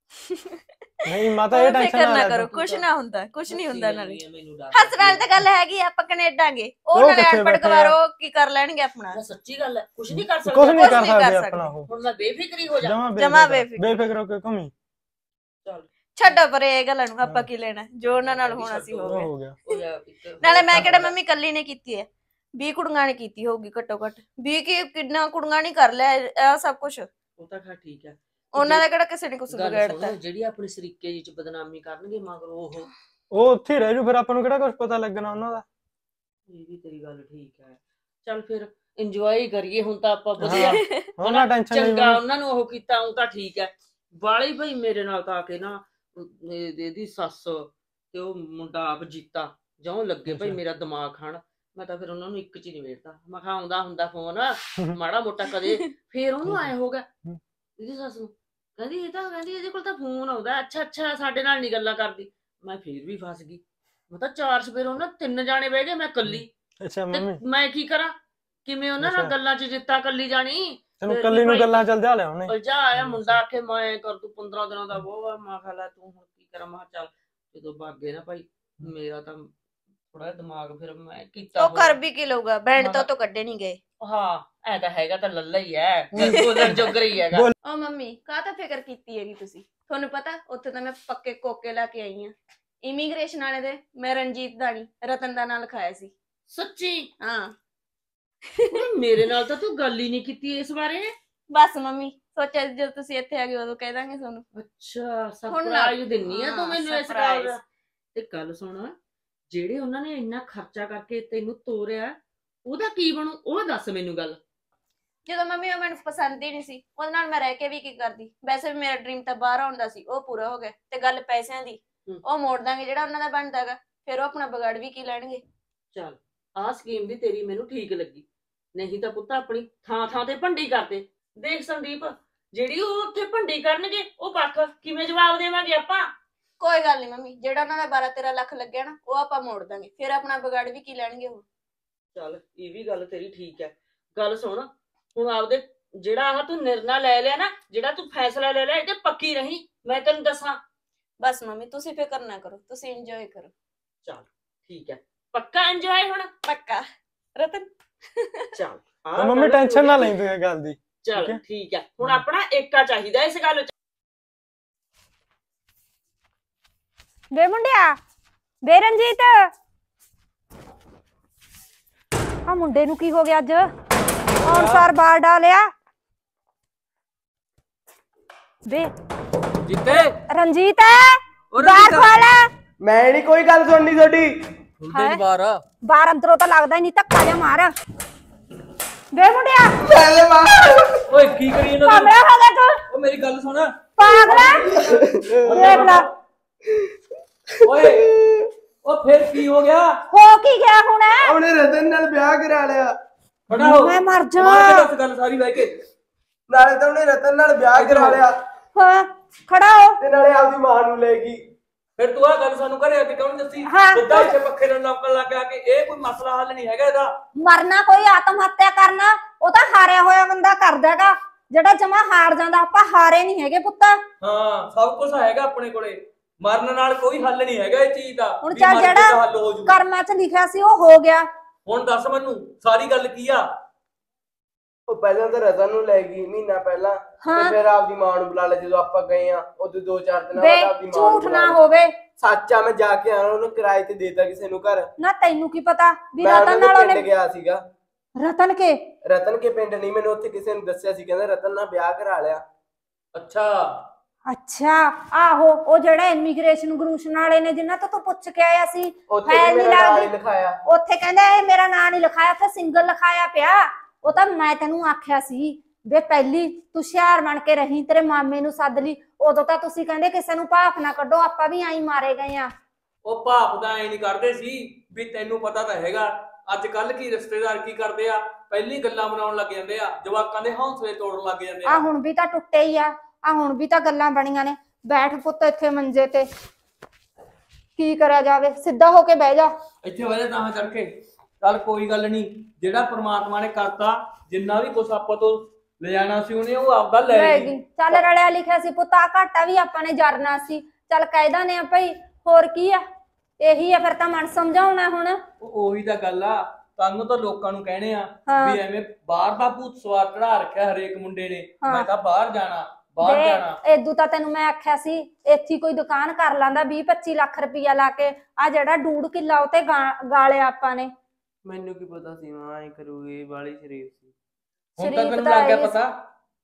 ਨਹੀਂ ਮਾਤਾ ਇਹ ਟੈਨਸ਼ਨ ਫਿਕਰ ਨਾ ਨਾ ਲੈ ਕਰੋ, ਤੂੰ। ਕੁਛ ਨਾ ਹੁੰਦਾ, ਕੁਛ ਨਹੀਂ ਹੁੰਦਾ। ਨਾਲੇ ਮੈਨੂੰ ਡਰ ਹੱਸਣ ਵਾਲੀ ਤਾਂ ਗੱਲ ਹੈਗੀ, ਆਪਾਂ ਕੈਨੇਡਾ ਗਏ, ਉਹ ਉਹ ਨਾਲੇ ਕਿੱਥੇ ਅਨਪੜ੍ਹ ਬੈਠੇ ਆ? ਗਵਾਰੋ ਕੀ ਕਰ ਲੈਣਗੇ ਆਪਣਾ। ਇਹ ਸੱਚੀ ਗੱਲ ਹੈ, ਕੁਛ ਨਹੀਂ ਕਰ ਸਕਦੇ। ਕੁਛ ਨਹੀਂ ਕੁਛ ਕਰ ਨਹੀਂ ਕਰ ਸਕਦੇ ਸਕਦੇ। ਆਪਣਾ ਉਹ। ਹੁਣ ਮੈਂ ਬੇਫਿਕਰੀ ਹੋ ਜਾ। ਜਮਾਂ ਬੇਫਿਕਰ। ਬੇਫਿਕਰ ਹੋ ਕੇ ਘੁੰਮੀ। ਚੱਲ ਛੱਡੋ ਪਰੇ ਇਹ ਗੱਲਾਂ ਨੂੰ, ਆਪਾਂ ਕੀ ਲੈਣਾ, ਜੋ ਉਹਨਾਂ ਨਾਲ ਹੋਣਾ ਸੀ ਹੋ ਗਿਆ। ਹੋ ਗਿਆ। ਹੋ ਜਾ ਇੱਕ ਨਾਲੇ ਮੈਂ ਕਿਹੜਾ ਮੰਮੀ ਕੱਲੀ ਨੇ ਕੀਤੀ ਹੈ, 20 ਕੁੜੀਆਂ ਨੇ ਕੀਤੀ ਹੋਊਗੀ ਘੱਟੋ ਘੱਟ। 20 ਕੀ ਕਿੰਨਾ ਕੁੜੀਆਂ ਨਹੀਂ ਕਰ ਲਿਆ ਇਹ ਸਭ ਕੁਛ। ਉਹ ਤਾਂ ਖੈਰ ਠੀਕ ਹੈ। ਉਹਨਾਂ ਦਾ ਕਿਹੜਾ ਕਿਸੇ ਨੇ ਕੁਛ ਗੱਲ ਵਿਗਾੜਤਾ। ਸੁਣੋ, ਜਿਹੜੀ ਆਪਣੀ ਸਰੀਕੇ ਜੀ ਚ ਬਦਨਾਮੀ ਕਰਨਗੇ ਮਗਰ ਉਹ ਉਹ ਉੱਥੇ ਹੀ ਰਹਿ ਜੂ, ਫਿਰ ਆਪਾਂ ਨੂੰ ਕਿਹੜਾ ਕੁਝ ਪਤਾ ਲੱਗਣਾ ਉਹਨਾਂ ਦਾ। ਇਹ ਵੀ ਤੇਰੀ ਗੱਲ ਠੀਕ ਹੈ। ਚੱਲ ਫਿਰ ਇੰਜੋਏ ਕਰੀਏ ਹੁਣ ਤਾਂ ਆਪਾਂ ਵਧੀਆ। ਉਹਨਾਂ ਟੈਨਸ਼ਨ ਚੰਗਾ ਨਹੀਂ। ਉਹਨਾਂ ਨੂੰ ਉਹ ਕੀਤਾ ਉਹ ਤਾਂ ਠੀਕ ਹੈ। ਵਾਲੀ ਭਾਈ ਮੇਰੇ ਨਾਲ ਤਾਂ ਆ ਕੇ ਨਾ ਇਹਦੀ ਸੱਸ ਤੇ ਉਹ ਮੁੰਡਾ ਆਪ ਜੀਤਾ ਜਿਉਂ ਲੱਗੇ ਭਾਈ ਮੇਰਾ ਦਿਮਾਗ ਖਾਣ। ਮੈਂ ਤਾਂ ਫਿਰ ਉਹਨਾਂ ਨੂੰ ਇੱਕ ਚ ਹੀ ਨਿਬੇੜਤਾ। ਮੈਂ ਕਿਹਾ ਆਉਂਦਾ ਹੁੰਦਾ ਫੋਨ ਮਾੜਾ ਮੋਟਾ ਕਦੇ, ਫਿਰ ਉਹਨੂੰ ਆਏ ਹੋ ਗਿਆ ਇਹਦੀ ਸੱਸ ਨੂੰ, ਕਹਿੰਦੀ ਇਹਦੇ ਕੋਲ ਤਾਂ ਫੋਨ ਆਉਂਦਾ। ਅੱਛਾ ਸਾਡੇ ਨਾਲ ਨੀ ਗੱਲਾਂ ਕਰਦੀ। ਮੈਂ ਫਿਰ ਵੀ ਫਸ ਗਈ। ਮੈਂ ਤਾਂ 4 ਸਵੇਰ ਉਹਨਾਂ 3 ਜਾਣੇ ਬਹਿ ਗਏ, ਮੈਂ ਕੱਲੀ। ਅੱਛਾ ਤੇ ਮੰਮੀ ਮੈਂ ਕੀ ਕਰਾਂ, ਕਿਵੇਂ ਉਹਨਾਂ ਨਾਲ ਗੱਲਾਂ ਚ ਜਿੱਤਾ ਕੱਲੀ ਜਾਣੀ। ਤੈਨੂੰ ਕੱਲੀ ਨੂੰ ਗੱਲਾਂ ਚੱਲ ਜਾ ਲਿਆ ਉਹਨੇ। ਉਲਝਾ ਆਇਆ ਮੁੰਡਾ ਆਖੇ ਮੈਂ ਕਰ ਦੂ 15 ਦਿਨਾਂ ਦਾ ਉਹ। ਮੈਂ ਕਿਹਾ ਲੈ ਤੂੰ ਹੁਣ ਕੀ ਕਰਾਂ। ਮੈਂ ਕਿਹਾ ਚੱਲ ਜਦੋਂ ਭਾਗੇ ਨਾ ਭਾਈ ਮੇਰਾ ਤਾਂ ਥੋੜਾ ਦਿਮਾਗ, ਫਿਰ ਮੈਂ ਕੀਤਾ ਉਹ ਕਰ ਵੀ ਕੀ ਲਊਗਾ, ਬੈਂਡ ਤਾਂ ਕੱਢੇ ਨਹੀਂ ਗਏ। ਹਾਂ ਐ ਤਾਂ ਹੈਗਾ ਤਾਂ ਲੱਲਾ ਹੀ ਹੈ, ਬੋਲਣ ਜੋਗਰ ਹੀ ਹੈਗਾ। ਓ ਮੰਮੀ ਕਾਹ ਤਾਂ ਫਿਕਰ ਕੀਤੀ ਹੈਗੀ ਤੁਸੀਂ? ਤੁਹਾਨੂੰ ਪਤਾ ਉੱਥੇ ਤਾਂ ਮੈਂ ਪੱਕੇ ਕੋਕੇ ਲਾ ਕੇ ਆਈ ਆ ਇਮੀਗ੍ਰੇਸ਼ਨ ਵਾਲੇ ਦੇ। ਮੈਂ ਰਣਜੀਤ ਦਾ ਨੀ ਰਤਨ ਦਾ ਨਾਂ ਲਿਖਾਇਆ ਸੀ। ਸੱਚੀ? ਹਾਂ ਮੇਰੇ ਨਾਲ ਤਾਂ ਤੂੰ ਗੱਲ ਹੀ ਨਹੀਂ ਕੀਤੀ ਇਸ ਬਾਰੇ। ਬਸ ਮੰਮੀ ਸੋਚਿਆ ਜਦੋਂ ਤੁਸੀਂ ਇੱਥੇ ਆ ਗਏ ਉਦੋਂ ਕਹਿ ਦਾਂਗੇ ਤੁਹਾਨੂੰ। ਅੱਛਾ ਸਰਪ੍ਰਾਈਜ਼ ਦਿੰਨੀ ਆ ਤੂੰ ਮੈਨੂੰ ਇਸ ਗੱਲ ਦਾ। ਤੇ ਗੱਲ ਸੁਣ, ਜਿਹੜੇ ਉਹਨਾਂ ਨੇ ਇੰਨਾ ਖਰਚਾ ਕਰਕੇ ਤੈਨੂੰ ਤੋਰਿਆ ਉਹਦਾ ਕੀ ਬਣੂ ਉਹ ਦੱਸ ਮੈਨੂੰ ਗੱਲ। ਜਦੋਂ ਮੰਮੀ ਉਹ ਮੈਨੂੰ ਪਸੰਦ ਹੀ ਨਹੀਂ ਸੀ, ਉਹਦੇ ਨਾਲ ਮੈਂ ਰਹਿ ਕੇ ਵੀ ਕੀ ਕਰਦੀ। ਵੈਸੇ ਵੀ ਮੇਰਾ ਡ੍ਰੀਮ ਤਾਂ ਬਾਹਰ ਆਉਣ ਦਾ ਸੀ, ਉਹ ਪੂਰਾ ਹੋ ਗਿਆ। ਤੇ ਗੱਲ ਪੈਸਿਆਂ ਦੀ, ਉਹ ਮੋੜ ਦਾਂਗੇ ਜਿਹੜਾ ਉਹਨਾਂ ਦਾ ਬਣਦਾ ਹੈਗਾ। ਫਿਰ ਉਹ ਆਪਣਾ ਵਿਗਾੜ ਵੀ ਕੀ ਲੈਣਗੇ। ਚੱਲ ਆਹ ਸਕੀਮ ਵੀ ਤੇਰੀ ਮੈਨੂੰ ਠੀਕ ਲੱਗੀ। ਨਹੀਂ ਤਾਂ ਪੁੱਤ ਆਪਣੀ ਥਾਂ ਤੇ ਭੰਡੀ ਕਰਦੇ। ਦੇਖ ਸੰਦੀਪ, ਜਿਹੜੀ ਉਹ ਉੱਥੇ ਭੰਡੀ ਕਰਨਗੇ ਉਹ ਪੱਖ ਕਿਵੇਂ ਜਵਾਬ ਦੇਵਾਂਗੇ ਆਪਾਂ। ਕੋਈ ਗੱਲ ਨਹੀਂ ਮੰਮੀ, ਜਿਹੜਾ ਉਹਨਾਂ ਦਾ 12-13 ਲੱਖ ਲੱਗਿਆ ਨਾ ਉਹ ਆਪਾਂ ਮੋੜ ਦਾਂਗੇ। ਫਿਰ ਆਪਣਾ ਵਿਗਾੜ ਵੀ ਕੀ ਲੈਣਗੇ ਉਹ। ਚੱਲ ਇਹ ਵੀ ਗੱਲ ਤੇਰੀ ਠੀਕ ਹੈ। ਗੱਲ ਸੁਣ ਹੁਣ, ਆਪਦੇ ਜਿਹੜਾ ਆਹ ਤੂੰ ਨਿਰਣਾ ਲੈ ਲਿਆ ਨਾ, ਜਿਹੜਾ ਤੂੰ ਫੈਸਲਾ ਲੈ ਲਿਆ, ਇਹ ਤੇ ਪੱਕੀ ਰਹੀ। ਮੈਂ ਤੈਨੂੰ ਦੱਸਾਂ। ਬਸ ਮੰਮੀ ਤੁਸੀਂ ਫਿਕਰ ਨਾ ਕਰੋ, ਤੁਸੀਂ ਇੰਜੋਏ ਕਰੋ। ਚੱਲ ਠੀਕ ਹੈ, ਪੱਕਾ ਇੰਜੋਏ ਹੁਣ। ਪੱਕਾ ਰਤਨ। ਚੱਲ ਮੰਮੀ ਟੈਨਸ਼ਨ ਨਾ ਲਈ ਤੂੰ ਇਹ ਗੱਲ ਦੀ। ਚੱਲ ਠੀਕ ਹੈ, ਹੁਣ ਆਪਣਾ ਏਕਾ ਚਾਹੀਦਾ ਇਸ ਗੱਲ ਚ। ਵੇ ਮੁੰਡਿਆ, ਵੇ ਰਣਜੀਤ, ਆ ਮੁੰਡੇ ਨੂੰ ਕੀ ਹੋ ਗਿਆ ਅੱਜ? ਅਨਸਾਰ ਬਾਲ ਡਾਲਿਆ ਵੇ। ਜਿੱਤੇ ਰਣਜੀਤ ਬਾਹਰ ਖੋਲ। ਮੈਂ ਨਹੀਂ ਕੋਈ ਗੱਲ ਸੁਣਨੀ ਤੁਹਾਡੀ। ਹੁੰਦੇ ਨੀ ਬਾਹਰ। ਬਾਹਰ ਅੰਦਰੋਂ ਤਾਂ ਲੱਗਦਾ ਹੀ ਨਹੀਂ, ਧੱਕਾ ਜਿਹਾ ਮਾਰ। ਵੇ ਮੁੰਡਿਆ ਓਏ ਕੀ ਕਰੀ ਇਹਨਾਂ ਕਮਲਾ ਹੋ ਗਿਆ ਤੂੰ? ਉਹ ਮੇਰੀ ਗੱਲ ਸੁਣ ਪਾਗਲਾ ਦੇਖ ਲੈ। ਓਏ ਉਹ ਫਿਰ ਕੀ ਹੋ ਗਿਆ? ਹੋ ਕੀ ਗਿਆ ਹੁਣ? ਉਹਨੇ ਰਤਨ ਨਾਲ ਵਿਆਹ ਕਰਾ ਲਿਆ। ਖੜਾ ਹੋ, ਮੈਂ ਮਰ ਜਾ। ਮਾਰ ਕੇ ਦੱਸ ਗੱਲ ਸਾਰੀ ਬਹਿ ਕੇ। ਨਾਲੇ ਤਾਂ ਉਹਨੇ ਰਤਨ ਨਾਲ ਵਿਆਹ ਕਰਾ ਲਿਆ ਹਾਂ ਖੜਾ ਹੋ। ਤੇ ਨਾਲੇ ਆਪਦੀ ਮਾਂ ਨੂੰ ਲੈ ਗਈ। ਫਿਰ ਤੂੰ ਆ ਗੱਲ ਸਾਨੂੰ ਘਰੇ ਆ ਕੇ ਕੌਣ ਦੱਸੀ? ਹਾਂ। ਸਿੱਧਾ ਇੱਥੇ ਪੱਖੇ ਨਾਲ ਨੌਕਰ ਲਾ ਕੇ ਆ ਕੇ ਇਹ ਕੋਈ ਮਸਲਾ ਹੱਲ ਨਹੀਂ ਹੈਗਾ ਇਹਦਾ। ਮਰਨਾ ਕੋਈ ਆਤਮ ਹੱਤਿਆ ਕਰਨਾ ਉਹ ਤਾਂ ਹਾਰਿਆ ਹੋਇਆ ਬੰਦਾ ਕਰਦਾ ਹੈਗਾ। ਜਿਹੜਾ ਜਮਾ ਹਾਰ ਜਾਂਦਾ, ਆਪਾਂ ਹਾਰੇ ਨਹੀਂ ਹੈਗੇ ਪੁੱਤ। ਹਾਂ ਸਭ ਕੁਝ ਹੈਗਾ ਆਪਣੇ ਕੋਲੇ, ਮਰਨ ਨਾਲ ਕੋਈ ਹੱਲ ਨਹੀਂ ਹੈਗਾ ਇਹ ਚੀਜ਼ ਦਾ। ਹੁਣ ਵੀ ਚੱਲ ਮਰ ਕੇ ਜਿਹੜਾ ਤਾਂ ਹੱਲ ਹੋ ਜਾਊਗਾ। ਕਰਮਾਂ 'ਚ ਲਿਖਿਆ ਸੀ ਉਹ ਹੋ ਗਿਆ। ਹੁਣ ਦੱਸ ਮੈਨੂੰ ਸਾਰੀ ਗੱਲ ਕੀ ਆ? ਉਹ ਪਹਿਲਾਂ ਤਾਂ ਰਤਨ ਨੂੰ ਲੈ ਗਈ ਮਹੀਨਾ ਪਹਿਲਾਂ, ਤੇ ਫਿਰ ਆਪਦੀ ਮਾਂ ਨੂੰ ਬੁਲਾ ਲਿਆ ਜਦੋਂ ਆਪਾਂ ਗਏ ਆ। ਉਦੋਂ 2-4 ਦਿਨਾਂ ਵੇ ਬਾਅਦ ਆਪਦੀ ਮਾਂ ਨੂੰ ਝੂਠ ਬੁਲਾ ਨਾ ਲਿਆ। ਹੋਵੇ। ਸੱਚ ਆ, ਮੈਂ ਜਾ ਕੇ ਆਣਾ। ਉਹਨੂੰ ਕਿਰਾਏ ਤੇ ਦੇਤਾ ਕਿਸੇ ਨੂੰ ਘਰ। ਨਾ ਤੈਨੂੰ ਕੀ ਪਤਾ ਵੀ ਮੈਂ ਰਤਨ ਉਹਨਾਂ ਨਾਲ ਦੇ ਉਹਨੇ ਪਿੰਡ ਗਿਆ ਸੀਗਾ। ਰਤਨ ਕੇ ਪਿੰਡ ਨਹੀਂ, ਮੈਨੂੰ ਉੱਥੇ ਕਿਸੇ ਨੇ ਦੱਸਿਆ ਸੀ, ਕਹਿੰਦਾ ਰਤਨ ਨਾਲ ਵਿਆਹ ਕਰਾ ਲਿਆ। ਅੱਛਾ ਆਹੋ, ਉਹ ਜਿਹੜਾ ਇਮੀਗ੍ਰੇਸ਼ਨ ਗਰੂਸ਼ਨ ਵਾਲੇ ਨੇ ਜਿਨ੍ਹਾਂ ਤੋਂ ਤੂੰ ਪੁੱਛ ਕੇ ਆਇਆ ਸੀ, ਉੱਥੇ ਫਾਈਲ ਵੀ ਨਹੀਂ ਮੇਰਾ ਨਾਂ ਲੱਗਦੀ। ਨਹੀਂ ਲਿਖਾਇਆ। ਉੱਥੇ ਕਹਿੰਦਾ ਇਹ ਮੇਰਾ ਨਾਂ ਨਹੀਂ ਲਿਖਾਇਆ, ਤੇ ਸਿੰਗਲ ਲਿਖਾਇਆ ਪਿਆ। ਉਹ ਤਾਂ ਮੈਂ ਤੈਨੂੰ ਆਖਿਆ ਸੀ ਵੇ ਪਹਿਲੀ ਤੂੰ ਹੁਸ਼ਿਆਰ ਬਣ ਕੇ ਰਹੀ, ਤੇਰੇ ਮਾਮੇ ਨੂੰ ਸੱਦ ਲਈ। ਉਦੋਂ ਤਾਂ ਤੁਸੀਂ ਕਹਿੰਦੇ ਕਿਸੇ ਨੂੰ ਭਾਫ ਨਾ ਕੱਢੋ, ਆਪਾਂ ਵੀ ਆਈ ਮਾਰੇ ਗਏ ਆ। ਉਹ ਭਾਪ ਤਾਂ ਐ ਨਹੀਂ ਕਰਦੇ ਸੀ ਵੀ ਤੈਨੂੰ ਪਤਾ ਤਾਂ ਹੈਗਾ ਅੱਜ ਕੱਲ ਕੀ ਰਿਸ਼ਤੇਦਾਰ ਕੀ ਕਰਦੇ ਆ, ਪਹਿਲੀ ਗੱਲਾਂ ਬਣਾਉਣ ਲੱਗ ਜਾਂਦੇ ਆ, ਜਵਾਕਾਂ ਦੇ ਹੌਸਲੇ ਤੋੜਨ ਲੱਗ ਜਾਂਦੇ ਆ ਹੁਣ ਵੀ ਤਾਂ ਟੁੱਟੇ ਹੀ ਆ ਹੁਣ ਵੀ ਤਾਂ ਗੱਲਾਂ ਬਣੀਆਂ ਨੇ। ਬੈਠ ਪੁੱਤ ਇੱਥੇ ਮੰਜੇ ਤੇ, ਕੀ ਕਰਿਆ ਜਾਵੇ? ਸਿੱਧਾ ਹੋ ਕੇ ਬਹਿ ਜਾ ਇੱਥੇ ਵਜੇ ਤਾਂ ਕਰਕੇ। ਚੱਲ ਕੋਈ ਗੱਲ ਨਹੀਂ, ਜਿਹੜਾ ਪ੍ਰਮਾਤਮਾ ਨੇ ਕਰਤਾ, ਜਿੰਨਾ ਵੀ ਕੁਛ ਆਪਾਂ ਤੋਂ ਲੈ ਜਾਣਾ ਸੀ ਉਹਨੇ ਉਹ ਆਪਦਾ ਲੈ ਗਈ। ਚੱਲ ਰਲਿਆ ਲਿਖਿਆ ਸੀ ਪੁੱਤ, ਆ ਘਾਟਾ ਵੀ ਆਪਾਂ ਨੇ ਜਰਨਾ ਸੀ। ਚੱਲ ਕਹਿਦਾ ਨੇ ਆ ਭਾਈ, ਹੋਰ ਕੀ ਆ? ਇਹੀ ਆ ਫਿਰ ਤਾਂ ਮਨ ਸਮਝਾਉਣਾ ਹੁਣ। ਉਹੀ ਤਾਂ ਗੱਲ ਆ, ਤੁਹਾਨੂੰ ਤਾਂ ਲੋਕਾਂ ਨੂੰ ਕਹਿਣੇ ਆ ਵੀ ਐਵੇਂ ਬਾਹਰ ਦਾ ਭੂਤ ਸਵਾਰ ਚੜਾ ਰੱਖਿਆ ਹਰੇਕ ਮੁੰਡੇ ਨੇ। ਮੈਂ ਤਾਂ ਬਾਹਰ ਜਾਣਾ ਬਾਹਰ ਜਾਣਾ। ਏਦੂ ਤਾਂ ਤੈਨੂੰ ਮੈਂ ਆਖਿਆ ਸੀ ਇੱਥੇ ਕੋਈ ਦੁਕਾਨ ਕਰ ਲਾਂਦਾ 20-25 ਲੱਖ ਰੁਪਇਆ ਲਾ ਕੇ। ਆ ਜਿਹੜਾ 1.5 ਕਿੱਲਾ ਉਤੇ ਗਾਲਿਆ ਆਪਾਂ ਨੇ। ਮੈਨੂੰ ਕੀ ਪਤਾ ਸੀ ਮਾਂ ਐ ਕਰੂਗੀ, ਵਾਲੀ ਸ਼ਰੀਫ ਸੀ। ਹੁਣ ਤਾਂ ਤੈਨੂੰ ਲੱਗ ਗਿਆ ਪਤਾ?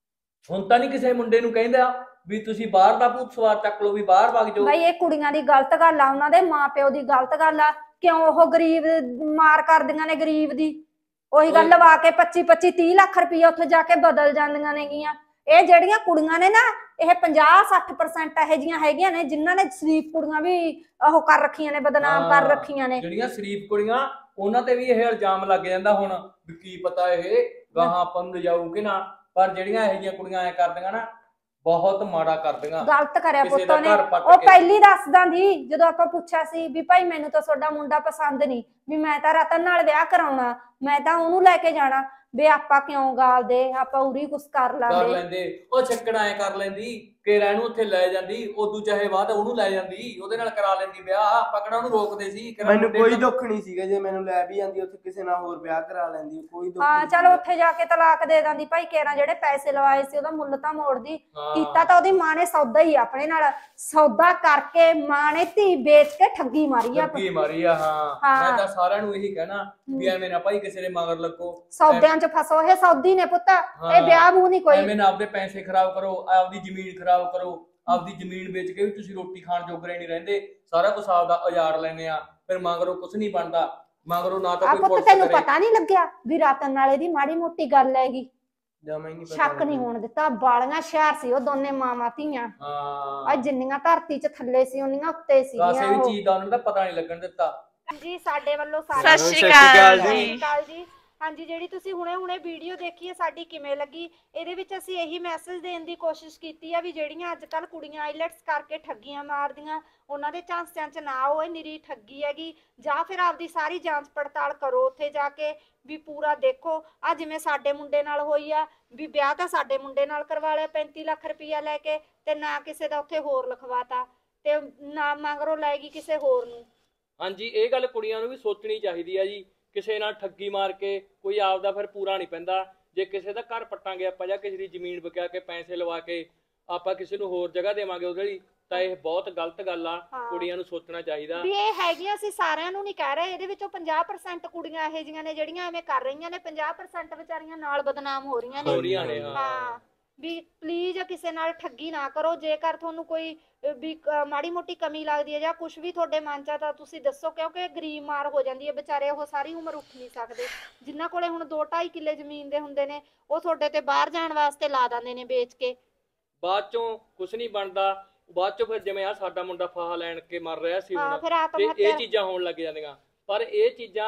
ਹੁਣ ਤਾਂ ਨਹੀਂ ਕਿਸੇ ਮੁੰਡੇ ਨੂੰ ਕਹਿੰਦਾ ਵੀ ਤੁਸੀਂ ਬਾਹਰ ਦਾ ਭੂਤ ਸਵਾਰ ਚੱਕ ਲਓ ਵੀ ਬਾਹਰ ਵਗ ਜਾਓ। ਬਈ ਇਹ ਕੁੜੀਆਂ ਦੀ ਗਲਤ ਗੱਲ ਆ, ਉਹਨਾਂ ਦੇ ਮਾਪਿਓ ਦੀ ਗਲਤ ਗੱਲ ਆ। ਕਿਉਂ ਉਹ ਗਰੀਬ ਮਾਰ ਕਰਦੀਆਂ ਨੇ ਗਰੀਬ ਦੀ? ਉਹੀ ਗੱਲ ਲਵਾ ਕੇ 25 30 ਲੱਖ ਰੁਪਈਆ ਉੱਥੇ ਜਾ ਕੇ ਬਦਲ ਜਾਂਦੀਆਂ ਨੇਗੀਆਂ। ਇਹ ਜਿਹੜੀਆਂ ਕੁੜੀਆਂ ਨੇ ਨਾ, ਇਹ 50-60% ਇਹੋ ਜਿਹੀਆਂ ਹੈਗੀਆਂ ਨੇ ਜਿਨ੍ਹਾਂ ਨੇ ਸ਼ਰੀਫ ਕੁੜੀਆਂ ਵੀ ਉਹ ਕਰ ਰੱਖੀਆਂ ਨੇ, ਬਦਨਾਮ ਕਰ ਰੱਖੀਆਂ ਨੇ। ਜਿਹੜੀਆਂ ਸ਼ਰੀਫ ਕੁੜੀਆਂ ਉਹਨਾਂ ਤੇ ਵੀ ਇਹ ਇਲਜ਼ਾਮ ਲੱਗ ਜਾਂਦਾ ਹੁਣ ਵੀ ਕੀ ਪਤਾ ਇਹ ਗਾਹਾਂ ਆਪਾਂ ਨੂੰ ਲਿਜਾਊ ਕਿ ਨਾ। ਪਰ ਜਿਹੜੀਆਂ ਇਹੋ ਜਿਹੀਆਂ ਕੁੜੀਆਂ ਐ ਕਰਦੀਆਂ ਨਾ, ਬਹੁਤ ਮਾੜਾ ਕਰਦੀਆਂ। ਗਲਤ ਕਰਿਆ ਕਿਸੇ ਪੁੱਤ ਦਾ ਨੇ। ਘਰ ਪੱਟ ਉਹ ਕੇ। ਪਹਿਲੀ ਦੱਸਦਾ ਦੀ ਜਦੋਂ ਆਪਾਂ ਪੁੱਛਿਆ ਸੀ ਵੀ ਭਾਈ ਮੈਨੂੰ ਤਾਂ ਤੁਹਾਡਾ ਮੁੰਡਾ ਪਸੰਦ ਨਹੀਂ, ਵੀ ਮੈਂ ਤਾਂ ਰਤਨ ਨਾਲ ਵਿਆਹ ਕਰਾਉਣਾ, ਮੈਂ ਤਾਂ ਉਹਨੂੰ ਲੈ ਕੇ ਜਾਣਾ, ਵੀ ਆਪਾਂ ਕਿਉਂ ਗਾਲਦੇ, ਆਪਾਂ ਉਰੀ ਕੁਛ ਕਰ ਲੈਂਦੇ। ਉਹ ਛੱਕਣਾ ਐ ਕਰ ਲੈਂਦੀ ਕਿ ਇਹਨੂੰ ਉੱਥੇ ਲੈ ਜਾਂਦੀ, ਉਦੋਂ ਚਾਹੇ ਬਾਅਦ ਉਹਨੂੰ ਲੈ ਜਾਂਦੀ, ਉਹਦੇ ਨਾਲ ਕਰਾ ਲੈਂਦੀ ਵਿਆਹ। ਆਪਾਂ ਕਿਹੜਾ ਉਹਨੂੰ ਰੋਕਦੇ ਸੀ? ਮੈਨੂੰ ਕੋਈ ਦੁੱਖ ਨਹੀਂ ਸੀਗਾ ਜੇ ਮੈਨੂੰ ਲੈ ਵੀ ਜਾਂਦੀ ਉੱਥੇ ਕਿਸੇ ਨਾਲ ਹੋਰ ਵਿਆਹ ਕਰਾ ਲੈਂਦੀ, ਕੋਈ ਦੁੱਖ ਹਾਂ ਨਹੀਂ ਚਲ ਸੀਗਾ। ਉੱਥੇ ਜਾ ਕੇ ਤਲਾਕ ਦੇ ਦਿੰਦੀ ਭਾਈ ਕੇਰਾਂ, ਜਿਹੜੇ ਪੈਸੇ ਲਵਾਏ ਸੀ ਉਹਦਾ ਮੁੱਲ ਤਾਂ ਮੋੜਦੀ। ਕੀਤਾ ਤਾਂ ਉਹਦੀ ਮਾਂ ਨੇ ਸੌਦਾ ਹੀ ਆਪਣੇ ਨਾਲ, ਸੌਦਾ ਕਰਕੇ ਮਾਂ ਨੇ ਧੀ ਵੇਚ ਕੇ ਠੱਗੀ ਮਾਰੀ ਆ। ਠੱਗੀ ਮਾਰੀ ਆ। ਹਾਂ ਮੈਂ ਤਾਂ ਸਾਰਿਆਂ ਨੂੰ ਇਹੀ ਕਹਿਣਾ ਵੀ ਐਵੇਂ ਨਾ ਭਾਈ ਕਿਸੇ ਦੇ ਮਗਰ ਲੱਗੋ, ਸੌਦਿਆਂ 'ਚ ਫਸੋ। ਇਹ ਸੌਦੀ ਨੇ ਪੁੱਤ, ਇਹ ਵਿਆਹ ਬੂ ਨਹੀਂ ਕੋਈ। ਐਵੇਂ ਨਾ ਆਪਦੇ ਪੈਸੇ ਖਰਾਬ ਕਰੋ, ਆਪਦੀ ਜ਼ਮੀਨ ਖਰਾਬ ਕਰੋ। ਆਪਦੀ ਜ਼ਮੀਨ ਵੇਚ ਕੇ ਵੀ ਤੁਸੀਂ ਰੋਟੀ ਖਾਣ ਜੋਗਰੇ ਨਹੀਂ ਰਹਿੰਦੇ, ਸਾਰਾ ਕੁਝ ਆਪਦਾ ਉਜਾੜ ਲੈਂਦੇ ਆ, ਫਿਰ ਮਗਰੋਂ ਕੁਝ ਨਹੀਂ ਬਣਦਾ। ਮਗਰੋਂ ਨਾ ਤਾਂ ਕੋਈ ਪੁੱਤ ਤੈਨੂੰ ਪਤਾ ਨਹੀਂ ਲੱਗਿਆ ਵੀ ਰਤਨ ਨਾਲ ਇਹਦੀ ਮਾੜੀ ਮੋਟੀ ਗੱਲ ਹੈਗੀ? ਜਮਾਂ ਹੀ ਨਹੀਂ ਪਤਾ ਸ਼ੱਕ ਨਹੀਂ ਹੋਣ ਦਿੱਤਾ। ਬਾਲੀਆਂ ਸ਼ਹਿਰ ਸੀ ਉਹ ਦੋਨੇ ਮਾਵਾਂ ਧੀਆਂ। ਹਾਂ ਜਿੰਨੀਆਂ ਧਰਤੀ 'ਚ ਥੱਲੇ ਸੀ ਉਨੀਆਂ ਉੱਤੇ ਸੀ। ਕਾਸੇ ਵੀ ਚੀਜ਼ ਦਾ ਉਹਨਾਂ ਦਾ ਪਤਾ ਨਹੀਂ ਲੱਗਣ ਦਿੱਤਾ। ਜੀ ਸਾਡੇ ਵੱਲੋਂ ਸਤਿ ਸ਼੍ਰੀ ਅਕਾਲ ਜੀ। ਹਾਂਜੀ, ਜਿਹੜੀ ਤੁਸੀਂ ਹੁਣੇ ਵੀਡੀਓ ਦੇਖੀ ਹੈ ਸਾਡੀ ਕਿਵੇਂ ਲੱਗੀ? ਇਹਦੇ ਵਿੱਚ ਅਸੀਂ ਇਹੀ ਮੈਸੇਜ ਦੇਣ ਦੀ ਕੋਸ਼ਿਸ਼ ਕੀਤੀ ਆ ਵੀ ਜਿਹੜੀਆਂ ਅੱਜ ਕੱਲ ਕੁੜੀਆਂ ਆਈਲੈਟਸ ਕਰਕੇ ਠੱਗੀਆਂ ਮਾਰਦੀਆਂ, ਉਹਨਾਂ ਦੇ ਝਾਂਸਿਆਂ 'ਚ ਨਾ ਆਓ। ਇਹ ਨਿਰੀ ਠੱਗੀ ਹੈਗੀ। ਜਾਂ ਫਿਰ ਆਪਦੀ ਸਾਰੀ ਜਾਂਚ ਪੜਤਾਲ ਕਰੋ ਉੱਥੇ ਜਾ ਕੇ, ਵੀ ਪੂਰਾ ਦੇਖੋ। ਆ ਜਿਵੇਂ ਸਾਡੇ ਮੁੰਡੇ ਨਾਲ ਹੋਈ ਆ, ਵੀ ਵਿਆਹ ਤਾਂ ਸਾਡੇ ਮੁੰਡੇ ਨਾਲ ਕਰਵਾ ਲਿਆ 35 ਲੱਖ ਰੁਪਈਆ ਲੈ ਕੇ, ਤੇ ਨਾ ਕਿਸੇ ਦਾ ਉੱਥੇ ਹੋਰ ਲਿਖਵਾਤਾ, ਤੇ ਨਾ ਮਗਰੋਂ ਲੈ ਗਈ ਕਿਸੇ ਹੋਰ ਨੂੰ। ਹਾਂਜੀ, ਇਹ ਗੱਲ ਕੁੜੀਆਂ ਨੂੰ ਵੀ ਸੋਚਣੀ ਚਾਹੀਦੀ ਆ ਜੀ। ਕਿਸੇ ਨਾਲ ਠੱਗੀ ਮਾਰ ਕੇ ਕੋਈ ਆਪਦਾ ਫਿਰ ਪੂਰਾ ਨਹੀਂ ਪੈਂਦਾ। ਜੇ ਕਿਸੇ ਦਾ ਘਰ ਪੱਟਾਂਗੇ ਆਪਾਂ, ਜਾਂ ਕਿਸੇ ਦੀ ਜ਼ਮੀਨ ਵਿਕਿਆ ਕੇ ਪੈਸੇ ਲਵਾ ਕੇ ਆਪਾਂ ਕਿਸੇ ਨੂੰ ਹੋਰ ਜਗ੍ਹਾ ਦੇਵਾਂਗੇ ਉਹਦੇ ਲਈ, ਤਾਂ ਇਹ ਬਹੁਤ ਗਲਤ ਗੱਲ ਆ। ਕੁੜੀਆਂ ਨੂੰ ਸੋਚਣਾ ਚਾਹੀਦਾ ਵੀ ਇਹ ਹੈਗੀਆਂ। ਅਸੀਂ ਸਾਰਿਆਂ ਨੂੰ ਨਹੀਂ ਕਹਿ ਰਹੇ, ਇਹਦੇ ਵਿੱਚੋਂ 50% ਕੁੜੀਆਂ ਇਹੋ ਜਿਹੀਆਂ ਨੇ ਜਿਹੜੀਆਂ ਐਵੇਂ ਕਰ ਰਹੀਆਂ ਨੇ, 50% ਵਿਚਾਰੀਆਂ ਨਾਲ ਬਦਨਾਮ ਹੋ ਰਹੀਆਂ ਨੇ। ਹਾਂ, ਵੀ ਪਲੀਜ਼ ਕਿਸੇ ਨਾਲ ਠੱਗੀ ਨਾ ਕਰੋ। ਜੇਕਰ ਤੁਹਾਨੂੰ ਕੋਈ ਵੀ ਮਾੜੀ ਮੋਟੀ ਕਮੀ ਲੱਗਦੀ ਹੈ ਜਾਂ ਕੁਝ ਵੀ ਤੁਹਾਡੇ ਮਨ 'ਚ ਆ ਤਾਂ ਤੁਸੀਂ ਦੱਸੋ, ਕਿਉਂਕਿ ਗਰੀਬ ਮਾਰ ਹੋ ਜਾਂਦੀ ਹੈ ਵਿਚਾਰੇ, ਉਹ ਸਾਰੀ ਉਮਰ ਉੱਠ ਨਹੀਂ ਸਕਦੇ। ਜਿਨ੍ਹਾਂ ਕੋਲੇ ਹੁਣ 2-2.5 ਕਿੱਲੇ ਜ਼ਮੀਨ ਦੇ ਹੁੰਦੇ ਨੇ, ਉਹ ਤੁਹਾਡੇ ਤੇ ਬਾਹਰ ਜਾਣ ਵਾਸਤੇ ਲਾ ਦਿੰਦੇ ਨੇ ਵੇਚ ਕੇ। ਬਾਅਦ ਚੋਂ ਕੁਝ ਨਹੀਂ ਬਣਦਾ। ਬਾਅਦ ਚੋਂ ਫਿਰ ਜਿਵੇਂ ਆ ਸਾਡਾ ਮੁੰਡਾ ਫਾਹਾ ਲੈਣ ਕੇ ਮਰ ਰਿਹਾ ਸੀ ਹੁਣ, ਤੇ ਇਹ ਚੀਜ਼ਾਂ ਹੋਣ ਲੱਗ ਜਾਂਦੀਆਂ। ਪਰ ਇਹ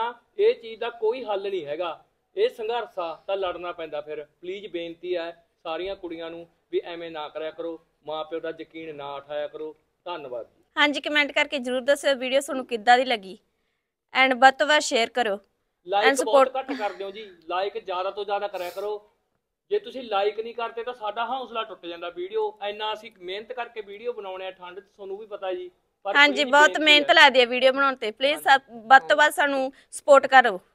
ਚੀਜ਼ ਦਾ ਕੋਈ ਹੱਲ ਨਹੀਂ ਹੈਗਾ। ਇਹ ਸੰਘਰਸ਼ ਆ ਤਾਂ ਲੜਨਾ ਪੈਂਦਾ। ਫਿਰ ਪਲੀਜ਼ ਬੇਨਤੀ ਹੈ ਸਾਰੀਆਂ ਕੁੜੀਆਂ ਨੂੰ ਵੀ ਐਵੇਂ ਨਾ ਕਰਿਆ ਕਰੋ, ਮਾਂ ਪਿਓ ਦਾ ਯਕੀਨ ਨਾ ਉਠਾਇਆ ਕਰੋ। ਧੰਨਵਾਦ ਜੀ। ਹਾਂਜੀ, ਕਮੈਂਟ ਕਰਕੇ ਜਰੂਰ ਦੱਸਿਓ ਵੀਡੀਓ ਤੁਹਾਨੂੰ ਕਿੱਦਾਂ ਦੀ ਲੱਗੀ, ਐਂਡ ਵੱਧ ਤੋਂ ਵੱਧ ਸ਼ੇਅਰ ਕਰੋ। ਲਾਈਕ ਬਹੁਤ ਘੱਟ ਕਰ ਦਿਓ ਜੀ, ਲਾਈਕ ਜ਼ਿਆਦਾ ਤੋਂ ਜ਼ਿਆਦਾ ਕਰਿਆ ਕਰੋ। ਜੇ ਤੁਸੀਂ ਲਾਈਕ ਨਹੀਂ ਕਰਦੇ ਤਾਂ ਸਾਡਾ ਹੌਸਲਾ ਟੁੱਟ ਜਾਂਦਾ। ਵੀਡੀਓ ਇੰਨਾ ਅਸੀਂ ਮਿਹਨਤ ਕਰਕੇ ਵੀਡੀਓ ਬਣਾਉਣੇ ਆ, ਠੰਡ 'ਚ ਤੁਹਾਨੂੰ ਵੀ ਪਤਾ ਜੀ। ਹਾਂਜੀ, ਬਹੁਤ ਮਿਹਨਤ ਲੱਗਦੀ ਹੈ ਵੀਡੀਓ ਬਣਾਉਣ ਤੇ। ਪਲੀਜ਼ ਵੱਧ ਤੋਂ ਵੱਧ ਸਾਨੂੰ ਸਪੋਰਟ ਕਰੋ।